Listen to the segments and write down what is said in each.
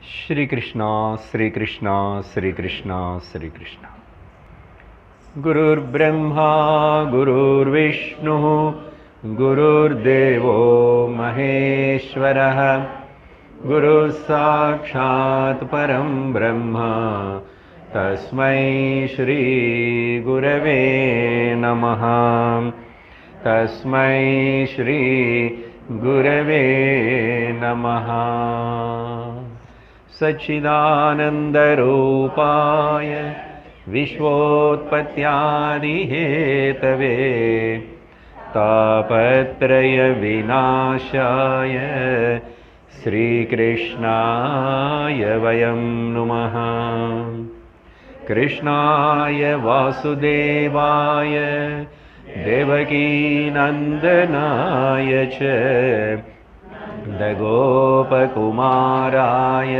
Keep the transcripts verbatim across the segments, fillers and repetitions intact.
श्री कृष्णा श्री कृष्णा श्री कृष्णा श्री कृष्णा। गुरुर्ब्रह्मा गुरुर्विष्णुः गुरुर्देवो महेश्वरः गुरुः साक्षात् परं ब्रह्म तस्मै श्री गुरवे नमः। तस्मै श्री गुरवे नमः। सच्चिदानन्दरूपाय विश्वोत्पत्त्यादिहेतवे तापत्रयविनाशाय श्रीकृष्णाय वयं नुमः। कृष्णाय वासुदेवाय देवकीनन्दनाय च गोपकुमाराय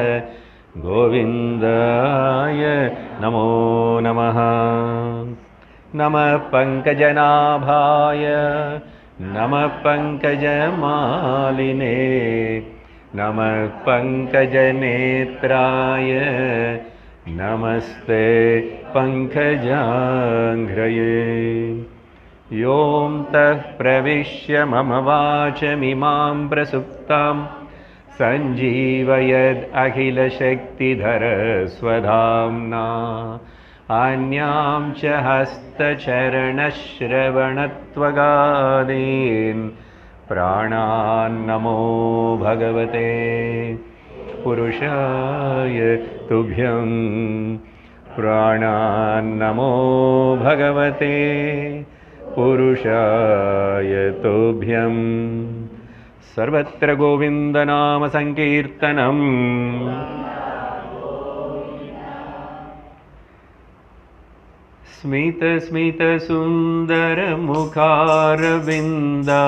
गोविन्दाय नमो नमः। नमः पङ्कजनाभाय नमः पङ्कजमालिने नमः पङ्कजनेत्राय नमस्ते पङ्कजाङ्घ्रये। योऽन्तः प्रविश्य मम वाचमिमां प्रसुप्तां सञ्जीवयद् अखिलशक्तिधरस्वधाम्ना अन्यां च हस्तचरणश्रवणत्वगादीन् प्राणान्नमो भगवते पुरुषाय तुभ्यं। प्राणान्नमो भगवते पुरुषाय तुभ्यं। सर्वत्र गोविन्दनाम संकीर्तनम्। स्मित स्मित सुन्दर मुखारविन्द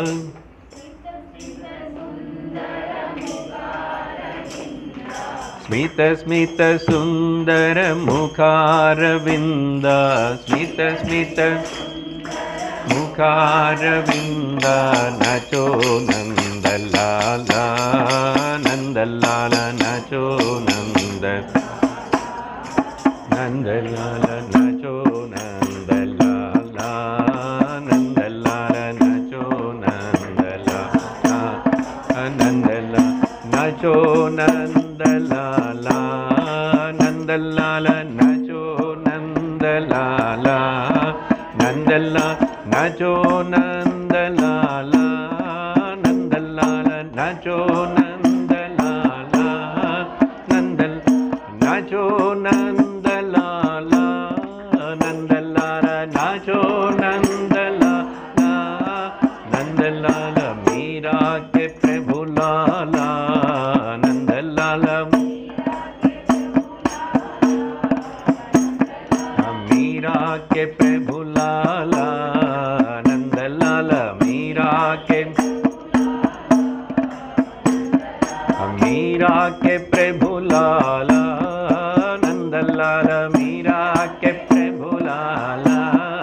स्मित स्मित सुन्दर मुखारविन्द स्मित स्मित मुखारविन्द नचो नन्दलाला नन्दलाला नचो नन्द नन्दलाला नचो नन्दलाला नन्दलाला नचो नन्दलाला नन्दला नचो नन्दलाला नन्दलाला नचो नन्दलाला नन्दला नचो नन्दलाला नन्दलाला नचो नन्दलाला नन्दल नचो नन्दलाला नन्दलाला नचो नन्दलाला नन्दलाला मीरा के प्रभु लाला नन्दलाला मीरा के प्रभु लाला नन्दलाला मीरा के मीरा के प्रभु लाला नन्दलाला मीरा के प्रभु लाला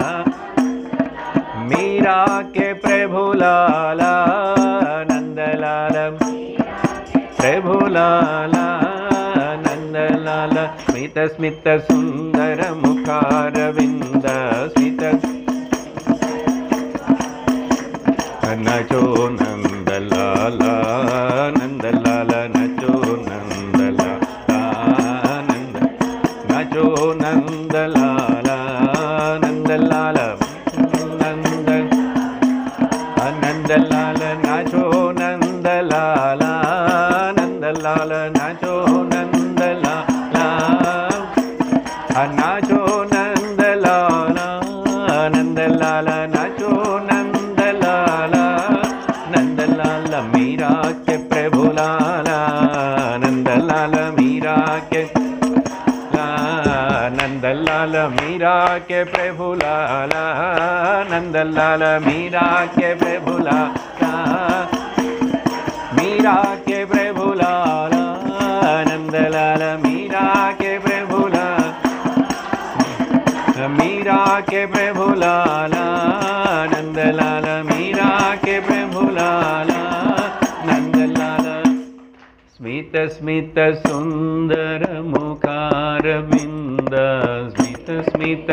मीरा के प्रभु लाला नन्दलाला प्रभु लाला नन्दलाला स्मित स्मित सुन्दर मुखारविन्द स्मित नचो नन्दलाला नन्दलाला नचो नन्दलाला नन्द नचो नन्दलाला नन्दलाला नन्द नन्दलाला नचो नन्दलाला नन्दलाला नचो नन्दलाला नचो नन्दलाला नन्दलाला नचो नन्दलाला नन्दलाला मीरा के प्रभु लाला नन्दलाला मीरा के नन्दलाला मीरा के प्रभु लाला नन्दलाला मीरा के प्रभु लाला मीरा के प्रभु लाला नन्दलाला मीरा के प्रभु लाला मीरा के प्रभु लाला नन्दलाला मीरा के प्रभु लाला नन्दलाला स्मित ஸ்மித ஸ்மித சுந்தர முகாரவிந்த ஸ்மித ஸ்மித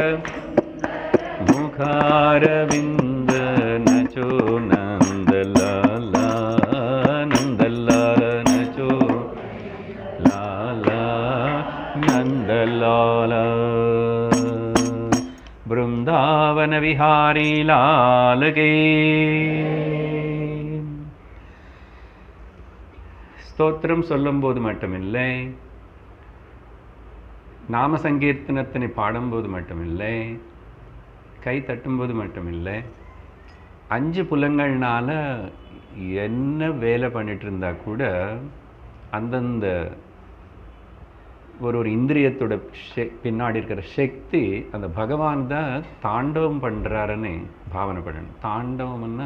முகாரவிந்த நச்சோ நந்தலாலா நந்தலாலா நச்சோ லாலா நந்தலாலா பிருந்தாவன விஹாரி லாலகே. ஸ்தோத்திரம் சொல்லும்போது மட்டுமில்லை, நாம சங்கீர்த்தனத்தினை பாடும்போது மட்டுமில்லை, கை தட்டும்போது மட்டுமில்லை, அஞ்சு புலங்கள்னால என்ன வேலை பண்ணிட்டு இருந்தா கூட அந்தந்த ஒரு ஒரு இந்திரியத்தோட பின்னாடி இருக்கிற சக்தி அந்த பகவான் தான் தாண்டவம் பண்ணுறாருன்னு பாவனை பண்ணணும். தாண்டவம்னா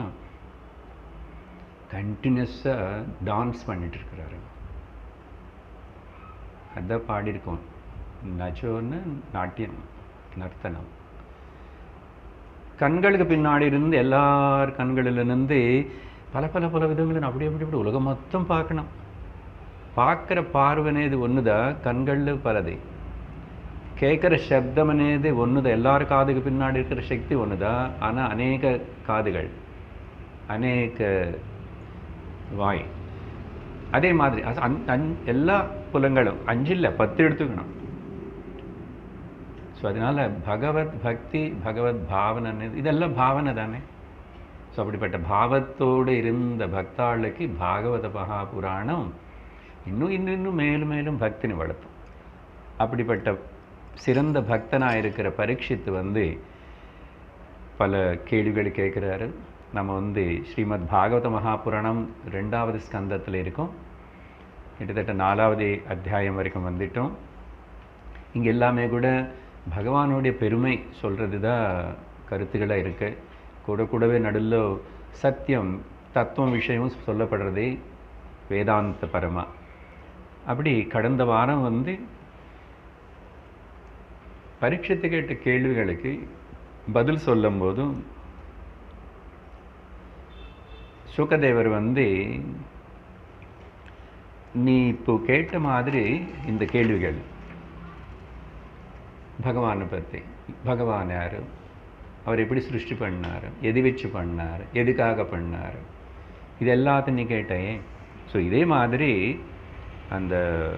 கண்டினியூஸாக டான்ஸ் பண்ணிட்டு இருக்கிறாரு. அதான் பாடியிருக்கோம். நச்சோன்னு நாட்டியம், நர்த்தனம். கண்களுக்கு பின்னாடி இருந்து எல்லார் கண்களிலிருந்து பல பல பல விதங்களில் அப்படி அப்படி அப்படி உலகம் மொத்தம் பார்க்கணும். பார்க்குற பார்வை అనేది ஒன்றுதா, கண்கள் பலது. கேட்குற சப்தம் అనేది ஒன்றுதா, எல்லார் காதுக்கு பின்னாடி இருக்கிற சக்தி ஒன்றுதா. ஆனால் அநேக காதுகள், அநேக வாய். அதே மாதிரி எல்லா புலங்களும் அஞ்சு இல்லை பத்து எடுத்துக்கணும். ஸோ அதனால பகவத் பக்தி, பகவத் பாவனை இதெல்லாம் பாவனை தானே. ஸோ அப்படிப்பட்ட பாவத்தோடு இருந்த பக்தாளுக்கு பாகவத மகாபுராணம் இன்னும் இன்னும் இன்னும் மேலும் மேலும் பக்தினி வளர்த்தும். அப்படிப்பட்ட சிறந்த பக்தனாக இருக்கிற பரீட்சித்து வந்து பல கேள்விகள் கேட்குறாரு. நம்ம வந்து ஸ்ரீமத் பாகவத மகாபுராணம் ரெண்டாவது ஸ்கந்தத்தில் இருக்கோம். கிட்டத்தட்ட நாலாவது அத்தியாயம் வரைக்கும் வந்துட்டோம். இங்கே எல்லாமே கூட பகவானுடைய பெருமை சொல்கிறது தான் கருத்துக்களாக இருக்கு. கூட கூடவே நடுவில் சத்தியம் தத்துவம் விஷயமும் சொல்லப்படுறது வேதாந்த பரமா. அப்படி கடந்த வாரம் வந்து பரீட்சித்து கேட்ட கேள்விகளுக்கு பதில் சொல்லும் போதும் சுகதேவர் வந்து நீ இப்போ கேட்ட மாதிரி இந்த கேள்விகள் பகவானை பற்றி, பகவான் யார், அவர் எப்படி சிருஷ்டி பண்ணார், எது வச்சு பண்ணார், எதுக்காக பண்ணார், இது எல்லாத்தையும் நீ கேட்டேன். ஸோ இதே மாதிரி அந்த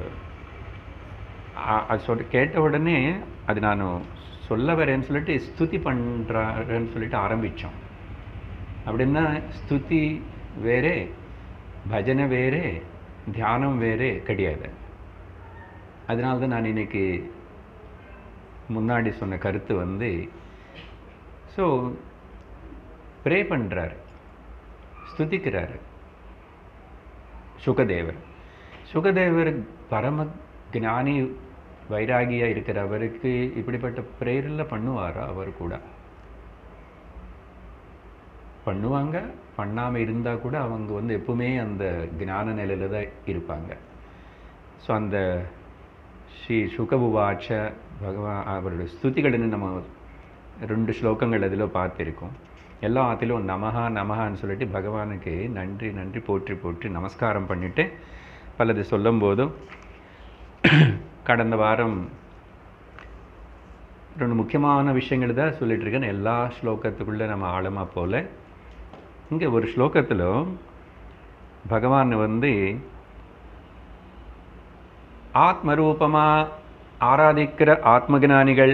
அது சொல் கேட்ட உடனே அது நான் சொல்ல வரேன்னு சொல்லிட்டு ஸ்துதி பண்ணுறாருன்னு சொல்லிட்டு ஆரம்பித்தோம். அப்படின்னா ஸ்துதி வேறே, பஜனை வேறே, தியானம் வேறே கிடையாது. அதனால தான் நான் இன்னைக்கு முன்னாடி சொன்ன கருத்து வந்து, ஸோ ப்ரே பண்ணுறாரு, ஸ்துதிக்கிறாரு சுகதேவர். சுகதேவர் பரம ஞானி வைராகியாக இருக்கிற அவருக்கு இப்படிப்பட்ட ப்ரேயரில் பண்ணுவாரா? அவர் கூட பண்ணுவாங்க. பண்ணாமல் இருந்தால் கூட அவங்க வந்து எப்பவுமே அந்த ஞான நிலையில் தான் இருப்பாங்க. ஸோ அந்த ஸ்ரீ சுகபுவாச்ச பகவான் அவருடைய ஸ்துதிகள்னு நம்ம ரெண்டு ஸ்லோகங்கள் அதில் பார்த்துருக்கோம். எல்லாத்திலும் நமஹா நமஹான்னு சொல்லிட்டு பகவானுக்கு நன்றி நன்றி போற்றி போற்றி நமஸ்காரம் பண்ணிவிட்டு பலது சொல்லும் போதும் கடந்த வாரம் ரெண்டு முக்கியமான விஷயங்கள் தான் சொல்லிட்டு இருக்கேன். எல்லா ஸ்லோகத்துக்குள்ளே நம்ம ஆழமாக போல இங்கே ஒரு ஸ்லோகத்தில் பகவான் வந்து ஆத்மரூபமாக ஆராதிக்கிற ஆத்மஜானிகள்,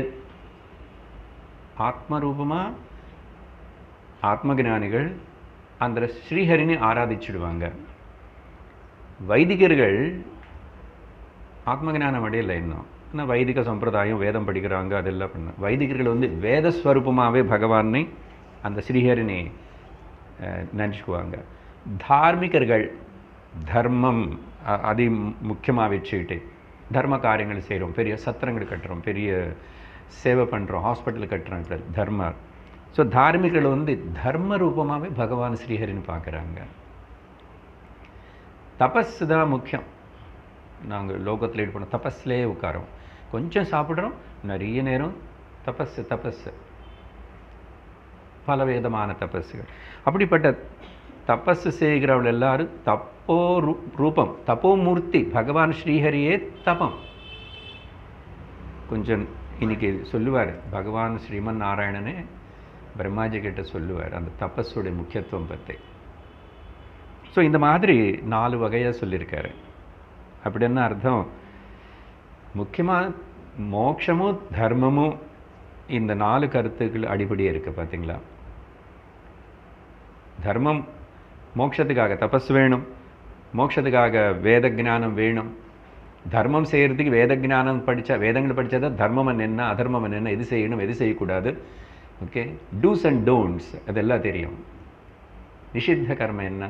ஆத்மரூபமாக ஆத்மஜானிகள் அந்த ஸ்ரீஹரினை ஆராதிச்சுடுவாங்க. வைதிகர்கள் ஆத்மஜானம் அடையலை இன்னும். ஆனால் வைதிக சம்பிரதாயம் வேதம் படிக்கிறாங்க, அதெல்லாம் பண்ண. வைதிகர்கள் வந்து வேதஸ்வரூபமாகவே பகவானை அந்த ஸ்ரீஹரினை நினச்சிக்குவாங்க. தார்மிகர்கள் தர்மம் அதி முக்கியமாக வச்சுக்கிட்டு தர்ம காரியங்கள் செய்கிறோம், பெரிய சத்திரங்கள் கட்டுறோம், பெரிய சேவை பண்ணுறோம், ஹாஸ்பிட்டல் கட்டுறோம், இப்படி தர்ம. ஸோ தார்மிகர்கள் வந்து தர்ம ரூபமாகவே பகவான் ஸ்ரீஹரின்னு பார்க்குறாங்க. தபஸ் தான் முக்கியம். நாங்கள் லோகத்தில் ஈடுபட தபஸ்லேயே உட்காரோம், கொஞ்சம் சாப்பிட்றோம், நிறைய நேரம் தபஸ் தபஸ் பல விதமான தபஸுகள். அப்படிப்பட்ட தபஸ் செய்கிறவள் எல்லாரும் தப் தப்போ ரூபம், தப்போமூர்த்தி பகவான் ஸ்ரீஹரியே தபம். கொஞ்சம் இன்னைக்கு சொல்லுவார் பகவான் ஸ்ரீமன் நாராயணனே பிரம்மாஜி கிட்ட சொல்லுவார் அந்த தபஸுடைய முக்கியத்துவம் பற்றி. ஸோ இந்த மாதிரி நாலு வகையாக சொல்லியிருக்காரு. அப்படின்னு அர்த்தம், முக்கியமாக மோட்சமும் தர்மமும் இந்த நாலு கருத்துக்கள் அடிப்படையே இருக்குது பார்த்தீங்களா. தர்மம் மோட்சத்துக்காக தபஸ் வேணும், மோட்சத்துக்காக வேத ஜானம் வேணும். தர்மம் செய்கிறதுக்கு வேத ஜானம் படித்தா, வேதங்கள் படித்தா தான் தர்மம் என்ன அதர்மம் என்ன, எது செய்யணும் எது செய்யக்கூடாது, ஓகே, டூஸ் அண்ட் டோன்ட்ஸ் அதெல்லாம் தெரியும். நிஷித்த கர்மம் என்ன,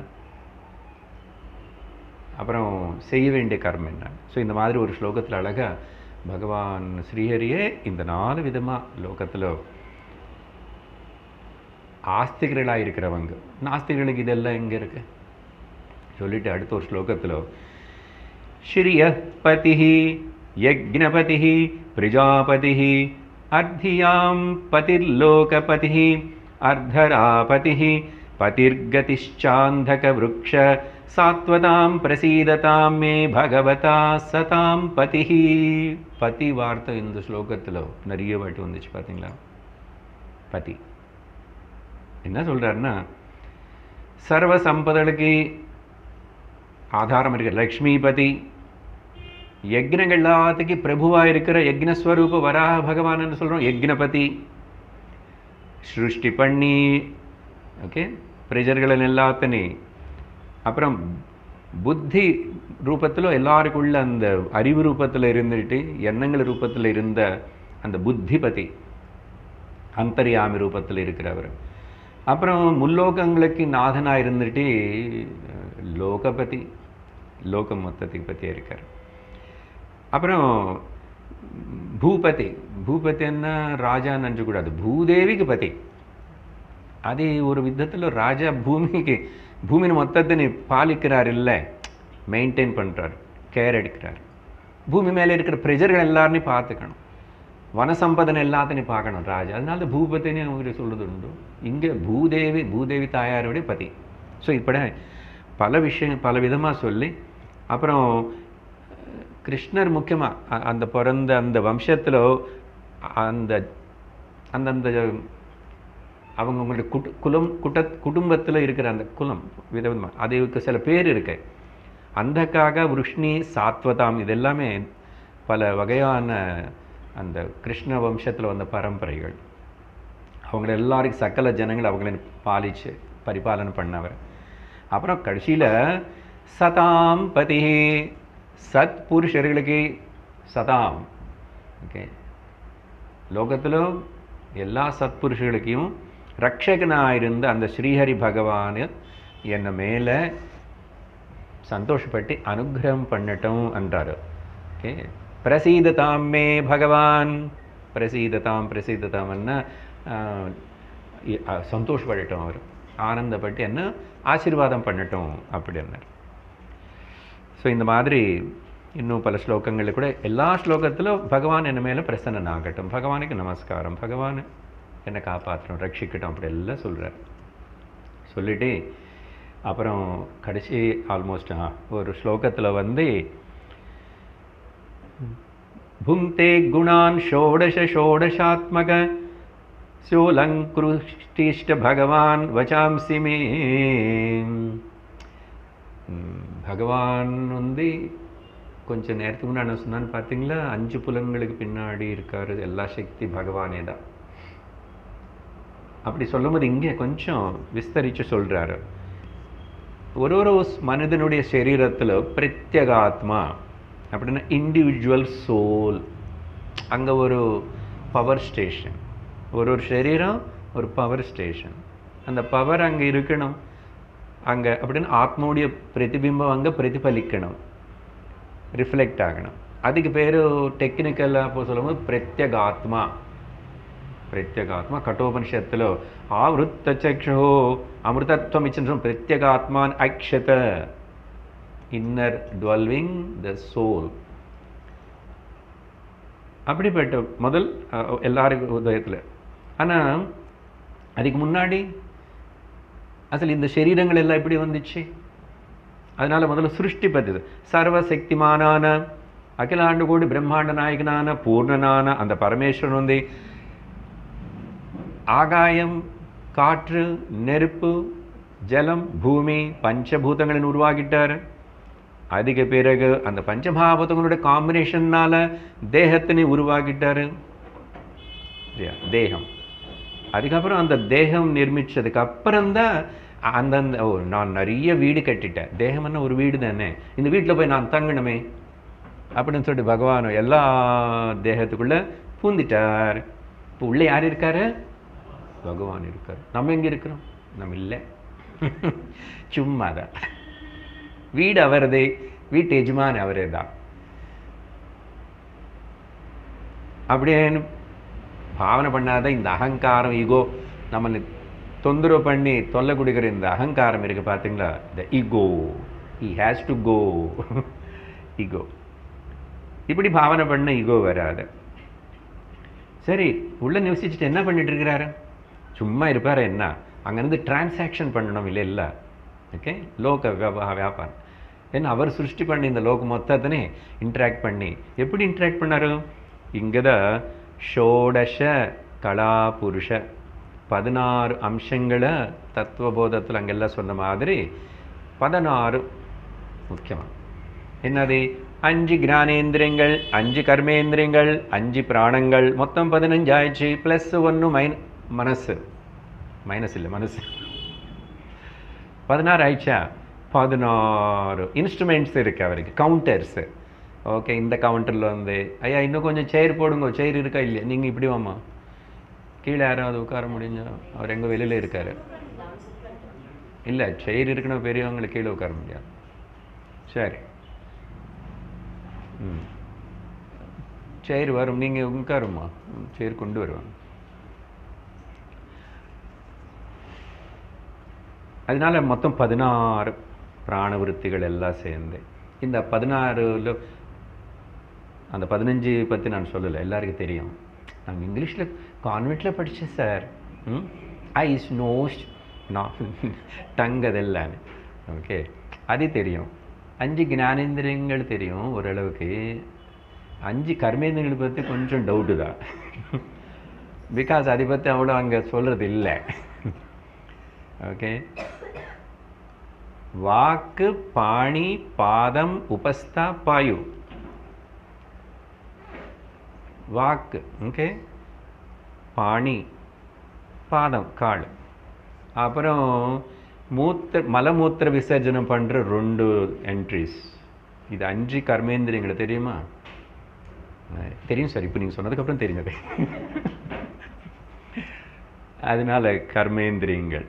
அப்புறம் செய்ய வேண்டிய கர்மம் என்ன. ஸோ இந்த மாதிரி ஒரு ஸ்லோகத்தில் அழகாக பகவான் ஸ்ரீஹரியே இந்த நாலு விதமாக லோகத்தில் ஆஸ்திகர்களாக இருக்கிறவங்க, நாஸ்திகளுக்கு இதெல்லாம் எங்கே இருக்கு சொல்லிட்டு அடுத்த ஒரு ஸ்லோகத்தில் ஸ்ரீய பதி யக்ஞபதி பிரஜாபதி அர்த்தியாம் பதிர்லோகபதி அர்த்தராபதி பதிர்கதிஷ்சாந்தக விருக்ஷ சாத்வதாம் பிரசீததாம் மே பகவதா சதாம் பதி. பதி வார்த்தை இந்த ஸ்லோகத்தில் நிறைய வாட்டி வந்துச்சு பார்த்தீங்களா. பதி என்ன சொல்கிறாருன்னா, சர்வ சம்பதளுக்கு ஆதாரம் இருக்கிற லக்ஷ்மிபதி, யக்னங்கள் எல்லாத்துக்கு பிரபுவாக இருக்கிற யக்னஸ்வரூப வராக பகவான்னு சொல்கிறோம் யக்னபதி. சிருஷ்டி பண்ணி ஓகே பிரஜர்களின் எல்லாத்தனையும், அப்புறம் புத்தி ரூபத்தில் எல்லாருக்குள்ள அந்த அறிவு ரூபத்தில் இருந்துட்டு எண்ணங்கள் ரூபத்தில் இருந்த அந்த புத்திபதி அந்தர்யாமி ரூபத்தில் இருக்கிறவர். அப்புறம் முல்லோகங்களுக்கு நாதனாக இருந்துட்டு லோகபதி, லோகம் மொத்தத்துக்கு பற்றியே இருக்கார். அப்புறம் பூபதி, பூபதி என்ன ராஜா நினச்சக்கூடாது, பூதேவிக்கு பதி. அது ஒரு விதத்தில் ராஜா பூமிக்கு பூமியின் மொத்தத்தை பாலிக்கிறார், இல்லை மெயின்டைன் பண்ணுறார், கேர் எடுக்கிறார். பூமி மேலே இருக்கிற பிரஜர்கள் எல்லாரையும் பார்த்துக்கணும், வனசம்பதனை எல்லாத்தையும் பார்க்கணும் ராஜா. அதனால பூபத்தின்னு அவங்க சொல்கிறது உண்டு. இங்கே பூதேவி, பூதேவி தாயாருடைய பதி. ஸோ இப்படி பல விஷயம் பல விதமாக சொல்லி, அப்புறம் கிருஷ்ணர் முக்கியமாக அந்த பிறந்த அந்த வம்சத்தில் அந்த அந்தந்த அவங்கவுங்களுடைய குட்டு குலம் குட்ட குடும்பத்தில் இருக்கிற அந்த குலம் விதவிதமாக அதுக்கு சில பேர் இருக்கு. அந்தக்காக விருஷ்ணி சாத்வதாம் இதெல்லாமே பல வகையான அந்த கிருஷ்ண வம்சத்தில் வந்த பரம்பரைகள். அவங்கள எல்லாருக்கும் சகல ஜனங்கள் அவங்கள பாலிச்சு பரிபாலனை பண்ணவர். அப்புறம் கடைசியில் சதாம் பதி, சத் புருஷர்களுக்கு சதாம். ஓகே, லோகத்தில் எல்லா சத்புருஷர்களுக்கையும் ரக்ஷகனாக இருந்த அந்த ஸ்ரீஹரி பகவான் என்னை மேலே சந்தோஷப்பட்டு அனுகிரகம் பண்ணட்டும் என்றார். ஓகே, பிரசீததாம் மே பகவான், பிரசீததாம் பிரசீததாம்னா சந்தோஷப்படட்டும், அவர் ஆனந்தப்பட்டு என்ன ஆசீர்வாதம் பண்ணட்டும் அப்படின்னார். ஸோ இந்த மாதிரி இன்னும் பல ஸ்லோகங்களில் கூட எல்லா ஸ்லோகத்திலும் பகவான் என்ன மேலே பிரசன்னன் ஆகட்டும், பகவானுக்கு நமஸ்காரம், பகவான் என்னை காப்பாற்றணும் ரட்சிக்கட்டும் அப்படி எல்லாம் சொல்கிறார். சொல்லிட்டு அப்புறம் கடைசி ஆல்மோஸ்ட் ஒரு ஸ்லோகத்தில் வந்து புங்தே குணான் ஷோடச ஷோடசாத்மக சோலங்குஷ்டிஷ்ட பகவான் வச்சாம்சி மே. பகவான் வந்து கொஞ்சம் நேரத்துக்கு முன்னாடி சொன்னான்னு பார்த்தீங்களா, அஞ்சு புலன்களுக்கு பின்னாடி இருக்காரு, எல்லா சக்தி பகவானே தான். அப்படி சொல்லும்போது இங்கே கொஞ்சம் விஸ்தரித்து சொல்கிறாரு. ஒரு ஒரு மனிதனுடைய சரீரத்தில் பிரத்யேகாத்மா அப்படின்னா இண்டிவிஜுவல் சோல், அங்கே ஒரு பவர் ஸ்டேஷன், ஒரு ஒரு சரீரம் ஒரு பவர் ஸ்டேஷன். அந்த பவர் அங்கே இருக்கணும், அங்கே அப்படின்னு ஆத்மாவுடைய பிரதிபிம்பம் அங்கே பிரதிபலிக்கணும், ரிஃப்ளெக்ட் ஆகணும். அதுக்கு பேர் டெக்னிக்கலாக இப்போ சொல்லும்போது பிரத்யேகாத்மா. பிரத்யேகாத்மா கட்டோபனிஷத்தில் ஆவருத்த சக்ஷோ அமிர்தத்வம் இச்சம் பிரத்யேகாத்மான் அக்ஷத, இன்னர் டுவெல்விங் த சோல். அப்படிப்பட்ட முதல் எல்லாருக்கும் உதயத்தில். ஆனால் அதுக்கு முன்னாடி அசல் இந்த சரீரங்கள் எல்லாம் எப்படி வந்துச்சு, அதனால் முதல்ல சிருஷ்டி பற்றி சர்வசக்திமானான அகிலாண்டு கோடி பிரம்மாண்ட நாயகனான பூர்ணனான அந்த பரமேஸ்வரன் வந்து ஆகாயம், காற்று, நெருப்பு, ஜலம், பூமி பஞ்சபூதங்களின் உருவாகிட்டார். அதுக்கு பிறகு அந்த பஞ்சமகாபூதங்களுடைய காம்பினேஷன்னால தேகத்தினை உருவாக்கிட்டாரு. தேகம் அதுக்கப்புறம் அந்த தேகம் நிர்மிச்சதுக்கு அப்புறம்தான் அந்தந்த ஓ நான் நிறைய வீடு கட்டிட்டேன். தேகம்னா ஒரு வீடு தானே, இந்த வீட்டில் போய் நான் தங்கணுமே அப்படின்னு சொல்லிட்டு பகவான் எல்லா தேகத்துக்குள்ள பூந்துட்டார். இப்போ உள்ளே யார் இருக்காரு? பகவான் இருக்கார். நம்ம எங்கே இருக்கிறோம்? நம்ம இல்லை, சும்மாதான். வீடு அவரதே, வீட்டு எஜமான் அவரே தான். அப்படியே பாவனை பண்ணாத இந்த அகங்காரம், ஈகோ நம்மளை தொந்தரவு பண்ணி தொல்லை கொடுக்குற இந்த அகங்காரம் இருக்கு பார்த்தீங்களா, இந்த ego, he has to go, ego. இப்படி பாவனை பண்ண ஈகோ வராது. சரி, உள்ள நிவசிச்சுட்டு என்ன பண்ணிட்டு இருக்கிறாரு? சும்மா இருப்பாரு என்ன? அங்கேருந்து டிரான்சாக்ஷன் பண்ணணும் இல்லை இல்லை ஓகே, லோக வியாபாரம். ஏன்னா அவர் சிருஷ்டி பண்ணி இந்த லோகம் மொத்தத்தினே இன்ட்ராக்ட் பண்ணி எப்படி இன்ட்ராக்ட் பண்ணாரு? இங்கே தான் ஷோடச கலா புருஷ பதினாறு அம்சங்களை தத்துவபோதத்தில் அங்கெல்லாம் சொன்ன மாதிரி பதினாறு முக்கியமாக என்னது? அஞ்சு ஞானேந்திரியங்கள், அஞ்சு கர்மேந்திரியங்கள், அஞ்சு பிராணங்கள், மொத்தம் பதினஞ்சு ஆயிடுச்சு. ப்ளஸ் ஒன்று மைன் மனசு, மைனஸ் இல்லை மனசு, பதினாறு ஆயிடுச்சா? பதினாறு இன்ஸ்ட்ருமெண்ட்ஸ் இருக்குது அவருக்கு, கவுண்டர்ஸு. ஓகே, இந்த கவுண்டரில் வந்து ஐயா இன்னும் கொஞ்சம் சேர் போடுங்க, சேர் இருக்கா இல்லையா? நீங்கள் இப்படி வாமா, கீழே யாராவது உட்கார முடிஞ்சா? அவர் எங்கே வெளியில் இருக்கார். இல்லை, சேர் இருக்கணும், பெரியவங்களுக்கு கீழே உட்கார முடியாது. சரி, ம் சேர் வரும், நீங்கள் உட்காருமா, சேர் கொண்டு வருவாங்க. அதனால மொத்தம் பதினாறு பிராணவிருத்திகள் எல்லாம் சேர்ந்து இந்த பதினாறுல அந்த பதினஞ்சு பற்றி நான் சொல்லலை, எல்லாருக்கும் தெரியும். நாங்கள் இங்கிலீஷில் கான்வெண்ட்டில் படித்தேன் சார். ம் ஐஸ் நோஸ் நான் டங் அதெல்லாம் ஓகே, அது தெரியும். அஞ்சு ஞானேந்திரியங்கள் தெரியும் ஓரளவுக்கு. அஞ்சு கர்மேந்திரங்களை பற்றி கொஞ்சம் டவுட்டு தான், பிகாஸ் அதை பற்றி அவ்வளோ அங்கே சொல்கிறது இல்லை. ஓகே, வாக்கு, பாணி, பாதம், உபஸ்தா, பாயு. வாக்கு ஓகே, பாணி பாதம் கால், அப்புறம் மூத்த மலமூத்திர விசர்ஜனம் பண்ணுற ரெண்டு என்ட்ரிஸ். இது அஞ்சு கர்மேந்திரியங்களை தெரியுமா? தெரியும் சார், இப்போ நீங்கள் சொன்னதுக்கப்புறம் தெரிஞ்சது. அதனால கர்மேந்திரியங்கள்.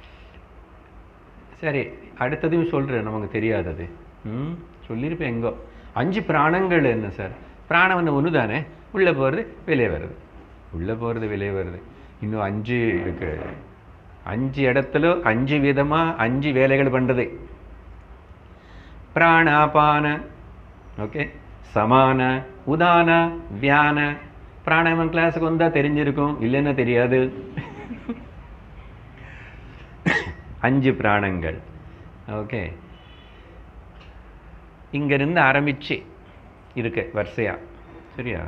சரி, அடுத்ததையும் சொல்கிறேன், நமக்கு தெரியாதது. ம் சொல்லியிருப்பேன் எங்கோ. அஞ்சு பிராணங்கள் என்ன சார்? பிராணம் என்ன ஒன்று தானே, உள்ளே போகிறது வெளியே வருது, உள்ளே போகிறது வெளியே வருது. இன்னும் அஞ்சு இருக்கு. அஞ்சு இடத்துல அஞ்சு விதமாக அஞ்சு வேலைகள் பண்ணுறது. பிராணாபான ஓகே, சமான, உதான, வியான. பிராணாயாமம் கிளாஸுக்கு வந்தால் தெரிஞ்சிருக்கும், இல்லைன்னா தெரியாது. அஞ்சு பிராணங்கள் ஓகே, இங்கிருந்து ஆரம்பிச்சு இருக்கு வரிசையா, சரியா?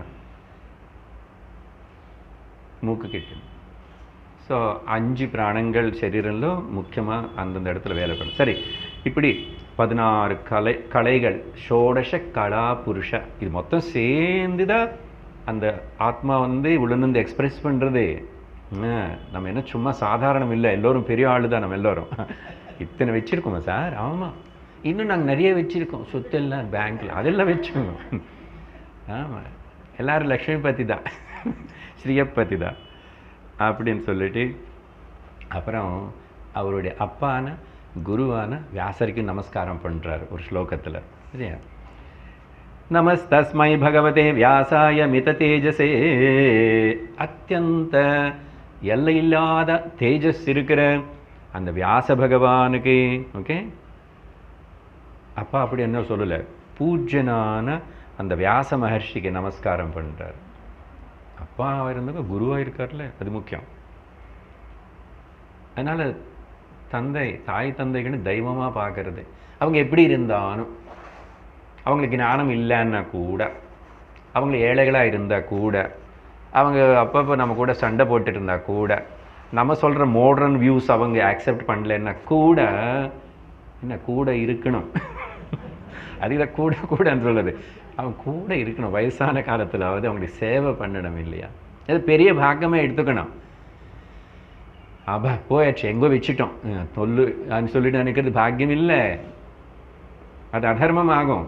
மூக்கு கிட்ட. ஸோ அஞ்சு பிராணங்கள் சரீரம்ல முக்கியமாக அந்தந்த இடத்துல வேலை பண்ணும். சரி, இப்படி பதினாறு கலை கலைகள், ஷோடச கலா புருஷ, இது மொத்தம் சேர்ந்து தான் அந்த ஆத்மா வந்து உள்ள எக்ஸ்பிரஸ் பண்ணுறது. நம்ம என்ன சும்மா சாதாரணம் இல்லை, எல்லோரும் பெரிய ஆள் தான். நம்ம எல்லோரும் இத்தனை வச்சுருக்கோமா சார்? ஆமாம், இன்னும் நாங்கள் நிறைய வச்சுருக்கோம், சொத்தெல்லாம் பேங்க்கில், அதெல்லாம் வச்சுக்கோங்க. ஆமாம், எல்லோரும் லக்ஷ்மி பற்றி தான், ஸ்ரீயப்பதி தான் அப்படின்னு சொல்லிட்டு, அப்புறம் அவருடைய அப்பான குருவான வியாசருக்கு நமஸ்காரம் பண்ணுறார் ஒரு ஸ்லோகத்தில், சரியா? நமஸ்தஸ்மை பகவதே வியாசாய மித தேஜசே. அத்தியந்த எல்லையில்லாத தேஜஸ் இருக்கிற அந்த வியாச பகவானுக்கு, ஓகே, அப்பா அப்படி என்ன சொல்லலை, பூஜ்யனான அந்த வியாச மகர்ஷிக்கு நமஸ்காரம் பண்ணுறார். அப்பா இருந்தவங்க குருவாக இருக்கார்ல, அது முக்கியம். அதனால் தந்தை, தாய் தந்தைகள்னு தெய்வமாக பார்க்கறது. அவங்க எப்படி இருந்தாலும், அவங்களுக்கு ஞானம் இல்லைன்னா கூட, அவங்க ஏழைகளாக இருந்தால் கூட, அவங்க அப்பப்போ நம்ம கூட சண்டை போட்டுட்டு இருந்தால் கூட, நம்ம சொல்கிற மாடர்ன் வியூஸ் அவங்க அக்செப்ட் பண்ணலைன்னா கூட, என்ன கூட இருக்கணும். அதுதான் கூட கூடன்னு சொல்லுது. அவங்க கூட இருக்கணும். வயசான காலத்திலாவது அவங்களுக்கு சேவை பண்ணணும் இல்லையா? அது பெரிய பாகமே எடுத்துக்கணும். அப்பா போயாச்சு, எங்கோ வச்சுட்டோம் தொல்லு அப்படின்னு சொல்லிட்டு நினைக்கிறது பாக்கியம் இல்லை, அது அதர்மம் ஆகும்.